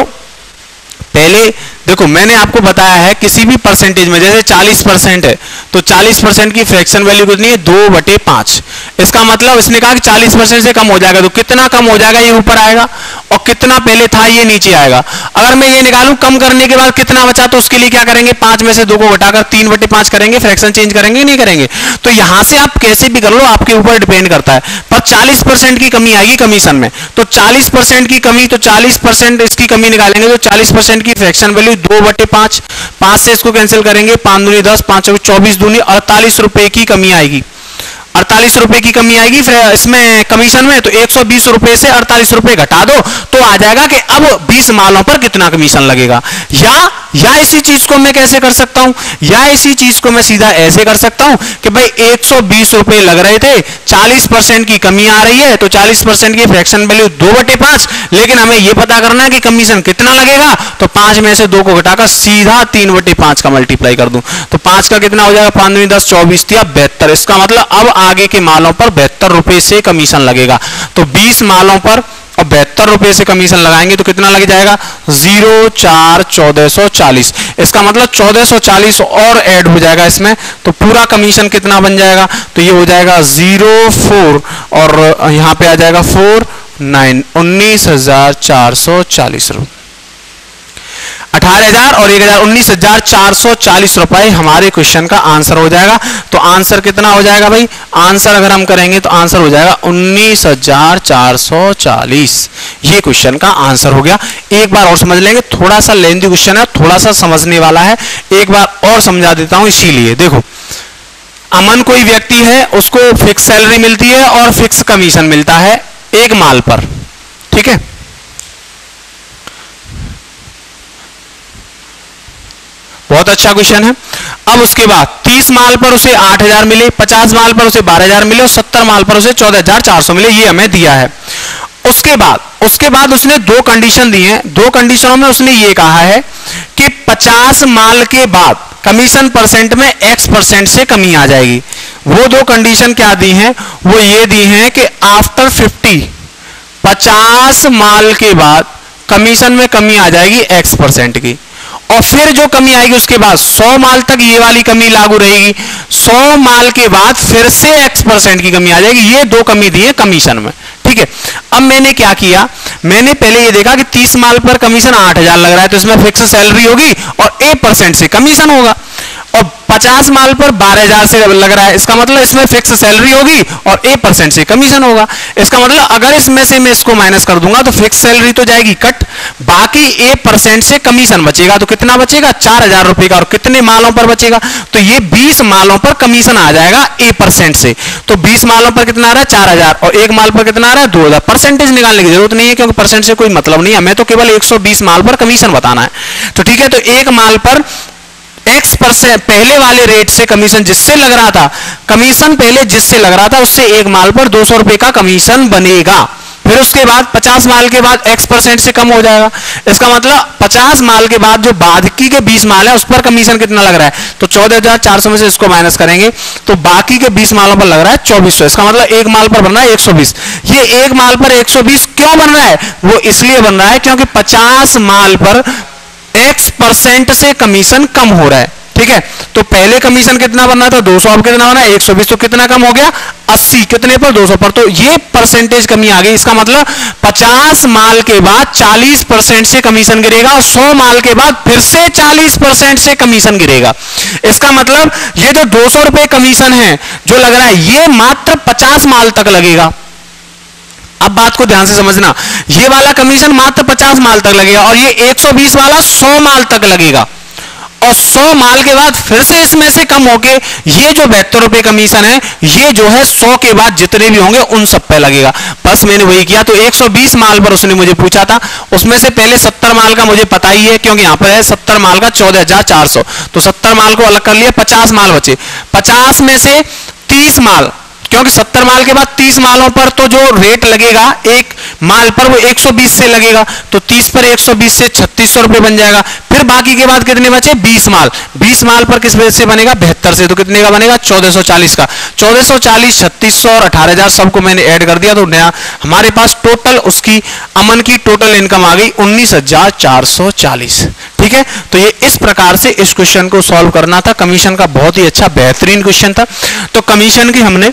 Speaker 2: पहले देखो मैंने आपको बताया है किसी भी परसेंटेज में, जैसे चालीस परसेंट है तो चालीस परसेंट की फ्रैक्शन वैल्यू कितनी है? दो बटे पांच। इसका मतलब इसने कहा कि चालीस परसेंट से कम हो जाएगा, तो कितना कम हो जाएगा? ये ऊपर आएगा, और कितना पहले था ये नीचे आएगा। अगर मैं ये निकालूं कम करने के बाद कितना बचा, तो उसके लिए क्या करेंगे? पांच में से दो को घटाकर तीन बटे पांच करेंगे, फ्रैक्शन चेंज करेंगे नहीं करेंगे? तो यहां से आप कैसे भी कर लो, आपके ऊपर डिपेंड करता है। पर चालीस परसेंट की कमी आएगी कमीशन में, तो चालीस परसेंट की कमी, तो चालीस परसेंट इसकी कमी निकालेंगे तो चालीस परसेंट की फ्रैक्शन वैल्यू दो बटे पांच, पांच से इसको कैंसिल करेंगे, पांच दूनी दस, पांच चौबीस दूनी अड़तालीस रुपए की कमी आएगी। अड़तालीस रुपए की कमी आएगी इसमें कमीशन में। तो एक सौ बीस रुपए से अड़तालीस रुपए घटा दो तो आ जाएगा कि अब बीस मालों पर कितना कमीशन लगेगा। या या इसी चीज को मैं कैसे कर सकता हूं? या इसी चीज को मैं सीधा ऐसे कर सकता हूं कि भाई एक सौ बीस रुपए लग रहे थे, चालीस परसेंट की कमी आ रही है, तो चालीस परसेंट की फ्रैक्शन वैल्यू दो बटे पांच, लेकिन हमें यह पता करना है कि कमीशन कितना लगेगा। तो पांच में से दो को घटाकर सीधा तीन बटे पांच का मल्टीप्लाई कर दूं तो पांच का कितना हो जाएगा? पांच दूनी दस, चौबीस दिया बहत्तर। इसका मतलब अब आगे के मालों पर बहत्तर रुपए से कमीशन लगेगा। तो बीस मालों पर और बहत्तर रुपए से कमीशन लगाएंगे तो कितना लग जाएगा, जीरो चार चौदह सौ चालीस। इसका मतलब चौदह सौ चालीस और ऐड हो जाएगा इसमें, तो पूरा कमीशन कितना बन जाएगा, तो ये हो जाएगा जीरो फोर और यहाँ पे आ जाएगा फोर नाइन, उन्नीस हजार चार सौ चालीस रुपए। अठारह हजार और एक हजार उन्नीस हजार चार सौ चालीस रुपए हमारे क्वेश्चन का आंसर हो जाएगा। तो आंसर कितना हो जाएगा भाई, आंसर अगर हम करेंगे तो आंसर हो जाएगा उन्नीस हजार चार सौ चालीस। ये क्वेश्चन का आंसर हो गया। एक बार और समझ लेंगे, थोड़ा सा लेंथी क्वेश्चन है, थोड़ा सा समझने वाला है, एक बार और समझा देता हूं। इसीलिए देखो, अमन कोई व्यक्ति है, उसको फिक्स सैलरी मिलती है और फिक्स कमीशन मिलता है एक माल पर, ठीक है। बहुत अच्छा क्वेश्चन है। अब उसके बाद तीस माल पर उसे आठ हजार मिले, पचास माल पर उसे बारह हजार मिले और सत्तर माल पर उसे चौदह हजार चार सौ मिले, ये हमें दिया है। उसके बाद उसके बाद उसने दो कंडीशन दी हैं। दो कंडीशनों में उसने ये कहा है कि पचास माल के बाद कमीशन परसेंट में एक्स परसेंट से कमी आ जाएगी। वो दो कंडीशन क्या दी हैं, वो ये दी हैं कि आफ्टर फिफ्टी, पचास माल के बाद कमीशन में कमी आ जाएगी एक्स परसेंट की, और फिर जो कमी आएगी उसके बाद सौ माल तक ये वाली कमी लागू रहेगी, सौ माल के बाद फिर से एक्स परसेंट की कमी आ जाएगी। ये दो कमी दी है कमीशन में, ठीक है। अब मैंने क्या किया, मैंने पहले ये देखा कि तीस माल पर कमीशन आठ हजार लग रहा है, तो इसमें फिक्स सैलरी होगी और ए परसेंट से कमीशन होगा, और पचास माल पर बारह हजार से लग रहा है, इसका मतलब इसमें फिक्स सैलरी होगी और ए परसेंट से कमीशन होगा। इसका मतलब अगर इसमें से मैं इसको माइनस कर दूंगा तो फिक्स सैलरी तो जाएगी कट, बाकी ए परसेंट से कमीशन बचेगा, तो कितना बचेगा, चार हजार रुपए का। और कितने मालों पर बचेगा, तो ये बीस मालों पर कमीशन आ जाएगा ए परसेंट से। तो बीस मालों पर कितना आ रहा है, चार हजार, और एक माल पर कितना आ रहा है, दो हजार। परसेंटेज निकालने की जरूरत नहीं है क्योंकि परसेंट से कोई मतलब नहीं है, हमें तो केवल एक सौ बीस माल पर कमीशन बताना है। तो ठीक है, तो एक माल पर एक्स परसेंट पहले वाले रेट से कमीशन जिससे लग रहा था, कमीशन पहले जिससे लग रहा था उससे एक माल पर दो सौ रुपए का कमीशन बनेगा। फिर उसके बाद पचास माल के बाद एक्स परसेंट से कम हो जाएगा। इसका मतलब पचास माल के बाद जो बाकी के बीस माल है उस पर कमीशन कितना लग रहा है, तो चौदह हजार चार सौ में से इसको माइनस करेंगे तो बाकी के बीस मालों पर लग रहा है चौबीस सौ। इसका मतलब एक माल पर बन रहा है एक सौ बीस। ये एक माल पर एक सौ बीस क्यों बन रहा है, वो इसलिए बन रहा है क्योंकि पचास माल पर एक्स परसेंट से कमीशन कम हो रहा है, ठीक है। तो पहले कमीशन कितना बनना था, दो सौ, अब कितना बना है एक सौ बीस, तो कितना कम हो गया, अस्सी, कितने पर, दो सौ पर, तो ये परसेंटेज कमी आ गई। इसका मतलब पचास माल के बाद चालीस परसेंट से कमीशन गिरेगा और सौ माल के बाद फिर से चालीस परसेंट से कमीशन गिरेगा। इसका मतलब ये जो दो सौ रुपए कमीशन है जो लग रहा है ये मात्र पचास माल तक लगेगा। अब बात को ध्यान से समझना, ये वाला कमीशन मात्र पचास माल तक लगेगा और ये एक सौ बीस वाला सौ माल तक लगेगा, और सौ माल के बाद फिर से इसमें से कम होके ये जो बहत्तर रुपए कमीशन है ये जो है सौ के बाद जितने भी होंगे उन सब पे लगेगा। बस मैंने वही किया। तो एक सौ बीस माल पर उसने मुझे पूछा था, उसमें से पहले सत्तर माल का मुझे पता ही है क्योंकि यहां पर है सत्तर माल का चौदह हजार चार सौ, तो सत्तर माल को अलग कर लिया, पचास माल बचे। पचास में से तीस माल, क्योंकि सत्तर माल के बाद तीस मालों पर तो जो रेट लगेगा एक माल पर वो एक सौ बीस से लगेगा, तो तीस पर एक सौ बीस से छत्तीस सौ रुपए बन जाएगा। फिर बाकी के बाद कितने बचे, बीस माल, बीस माल पर किस वजह से बनेगा, बहत्तर से, तो कितने का बनेगा, चौदह सौ चालीस का। चौदह सौ चालीस, छत्तीस सौ और अठारह हजार सबको मैंने ऐड कर दिया, तो नया हमारे पास टोटल उसकी अमन की टोटल इनकम आ गई उन्नीस हजार चार सौ चालीस। ठीक है, तो ये इस प्रकार से इस क्वेश्चन को सॉल्व करना था। कमीशन का बहुत ही अच्छा बेहतरीन क्वेश्चन था। तो कमीशन की हमने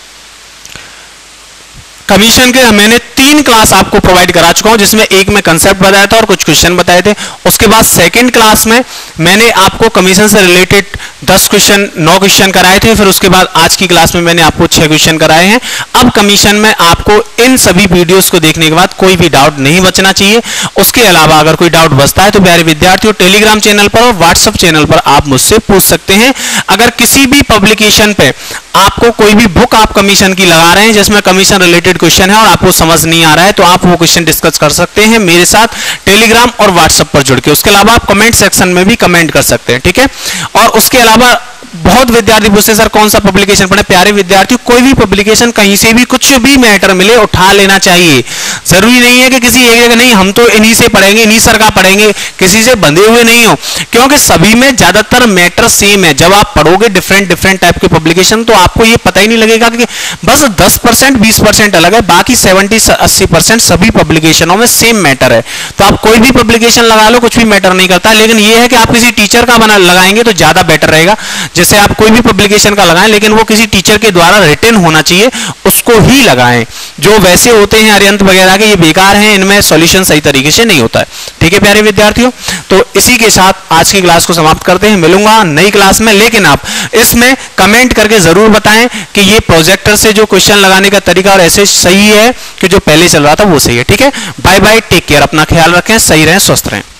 Speaker 2: कमीशन के मैंने तीन क्लास आपको प्रोवाइड करा चुका हूं, जिसमें एक में कंसेप्ट बताया था और कुछ क्वेश्चन बताए थे। उसके बाद सेकंड क्लास में मैंने आपको कमीशन से रिलेटेड दस क्वेश्चन नौ क्वेश्चन कराए थे। फिर उसके बाद आज की क्लास में मैंने आपको छह क्वेश्चन कराए हैं। अब कमीशन में आपको इन सभी वीडियोस को देखने के बाद कोई भी डाउट नहीं बचना चाहिए। उसके अलावा अगर कोई डाउट बचता है तो प्यारे विद्यार्थियों टेलीग्राम चैनल पर और व्हाट्सएप चैनल पर आप मुझसे पूछ सकते हैं। अगर किसी भी पब्लिकेशन पे आपको कोई भी बुक आप कमीशन की लगा रहे हैं जिसमें कमीशन रिलेटेड क्वेश्चन है और आपको समझ नहीं आ रहा है, तो आप वो क्वेश्चन डिस्कस कर सकते हैं मेरे साथ टेलीग्राम और व्हाट्सएप पर जुड़ के। उसके अलावा आप कमेंट सेक्शन में भी कमेंट कर सकते हैं, ठीक है। और उसके अलावा बहुत विद्यार्थी पूछते हैं सर कौन सा पब्लिकेशन पढ़े। प्यारे विद्यार्थियों, कोई भी पब्लिकेशन कहीं से भी कुछ भी मैटर मिले उठा लेना चाहिए। जरूरी नहीं है कि किसी एक जगह नहीं हम तो इन्हीं से पढ़ेंगे, इन्हीं सर का पढ़ेंगे, किसी से बंधे हुए नहीं हो, क्योंकि सभी में ज्यादातर मैटर सेम है। जब आप पढ़ोगे डिफरेंट डिफरेंट टाइप के पब्लिकेशन तो आपको ये पता ही नहीं लगेगा कि बस दस परसेंट बीस परसेंट अलग है, बाकी सेवेंटी अस्सी परसेंट सभी पब्लिकेशनों में सेम मैटर है। तो आप कोई भी पब्लिकेशन लगा लो, कुछ भी मैटर नहीं करता, लेकिन ये है कि आप किसी टीचर का बना लगाएंगे तो ज्यादा बेटर रहेगा। जैसे आप कोई भी पब्लिकेशन का लगाएं लेकिन वो किसी टीचर के द्वारा रिटन होना चाहिए, उसको ही लगाएं। जो वैसे होते हैं अरिहंत वगैरह के, ये बेकार हैं, इनमें सॉल्यूशन सही तरीके से नहीं होता है। ठीक है प्यारे विद्यार्थियों, तो इसी के साथ आज की क्लास को समाप्त करते हैं। मिलूंगा नई क्लास में, लेकिन आप इसमें कमेंट करके जरूर बताएं कि ये प्रोजेक्टर से जो क्वेश्चन लगाने का तरीका और ऐसे सही है कि जो पहले चल रहा था वो सही है। ठीक है, बाय बाय, टेक केयर, अपना ख्याल रखें, सही रहें, स्वस्थ रहें।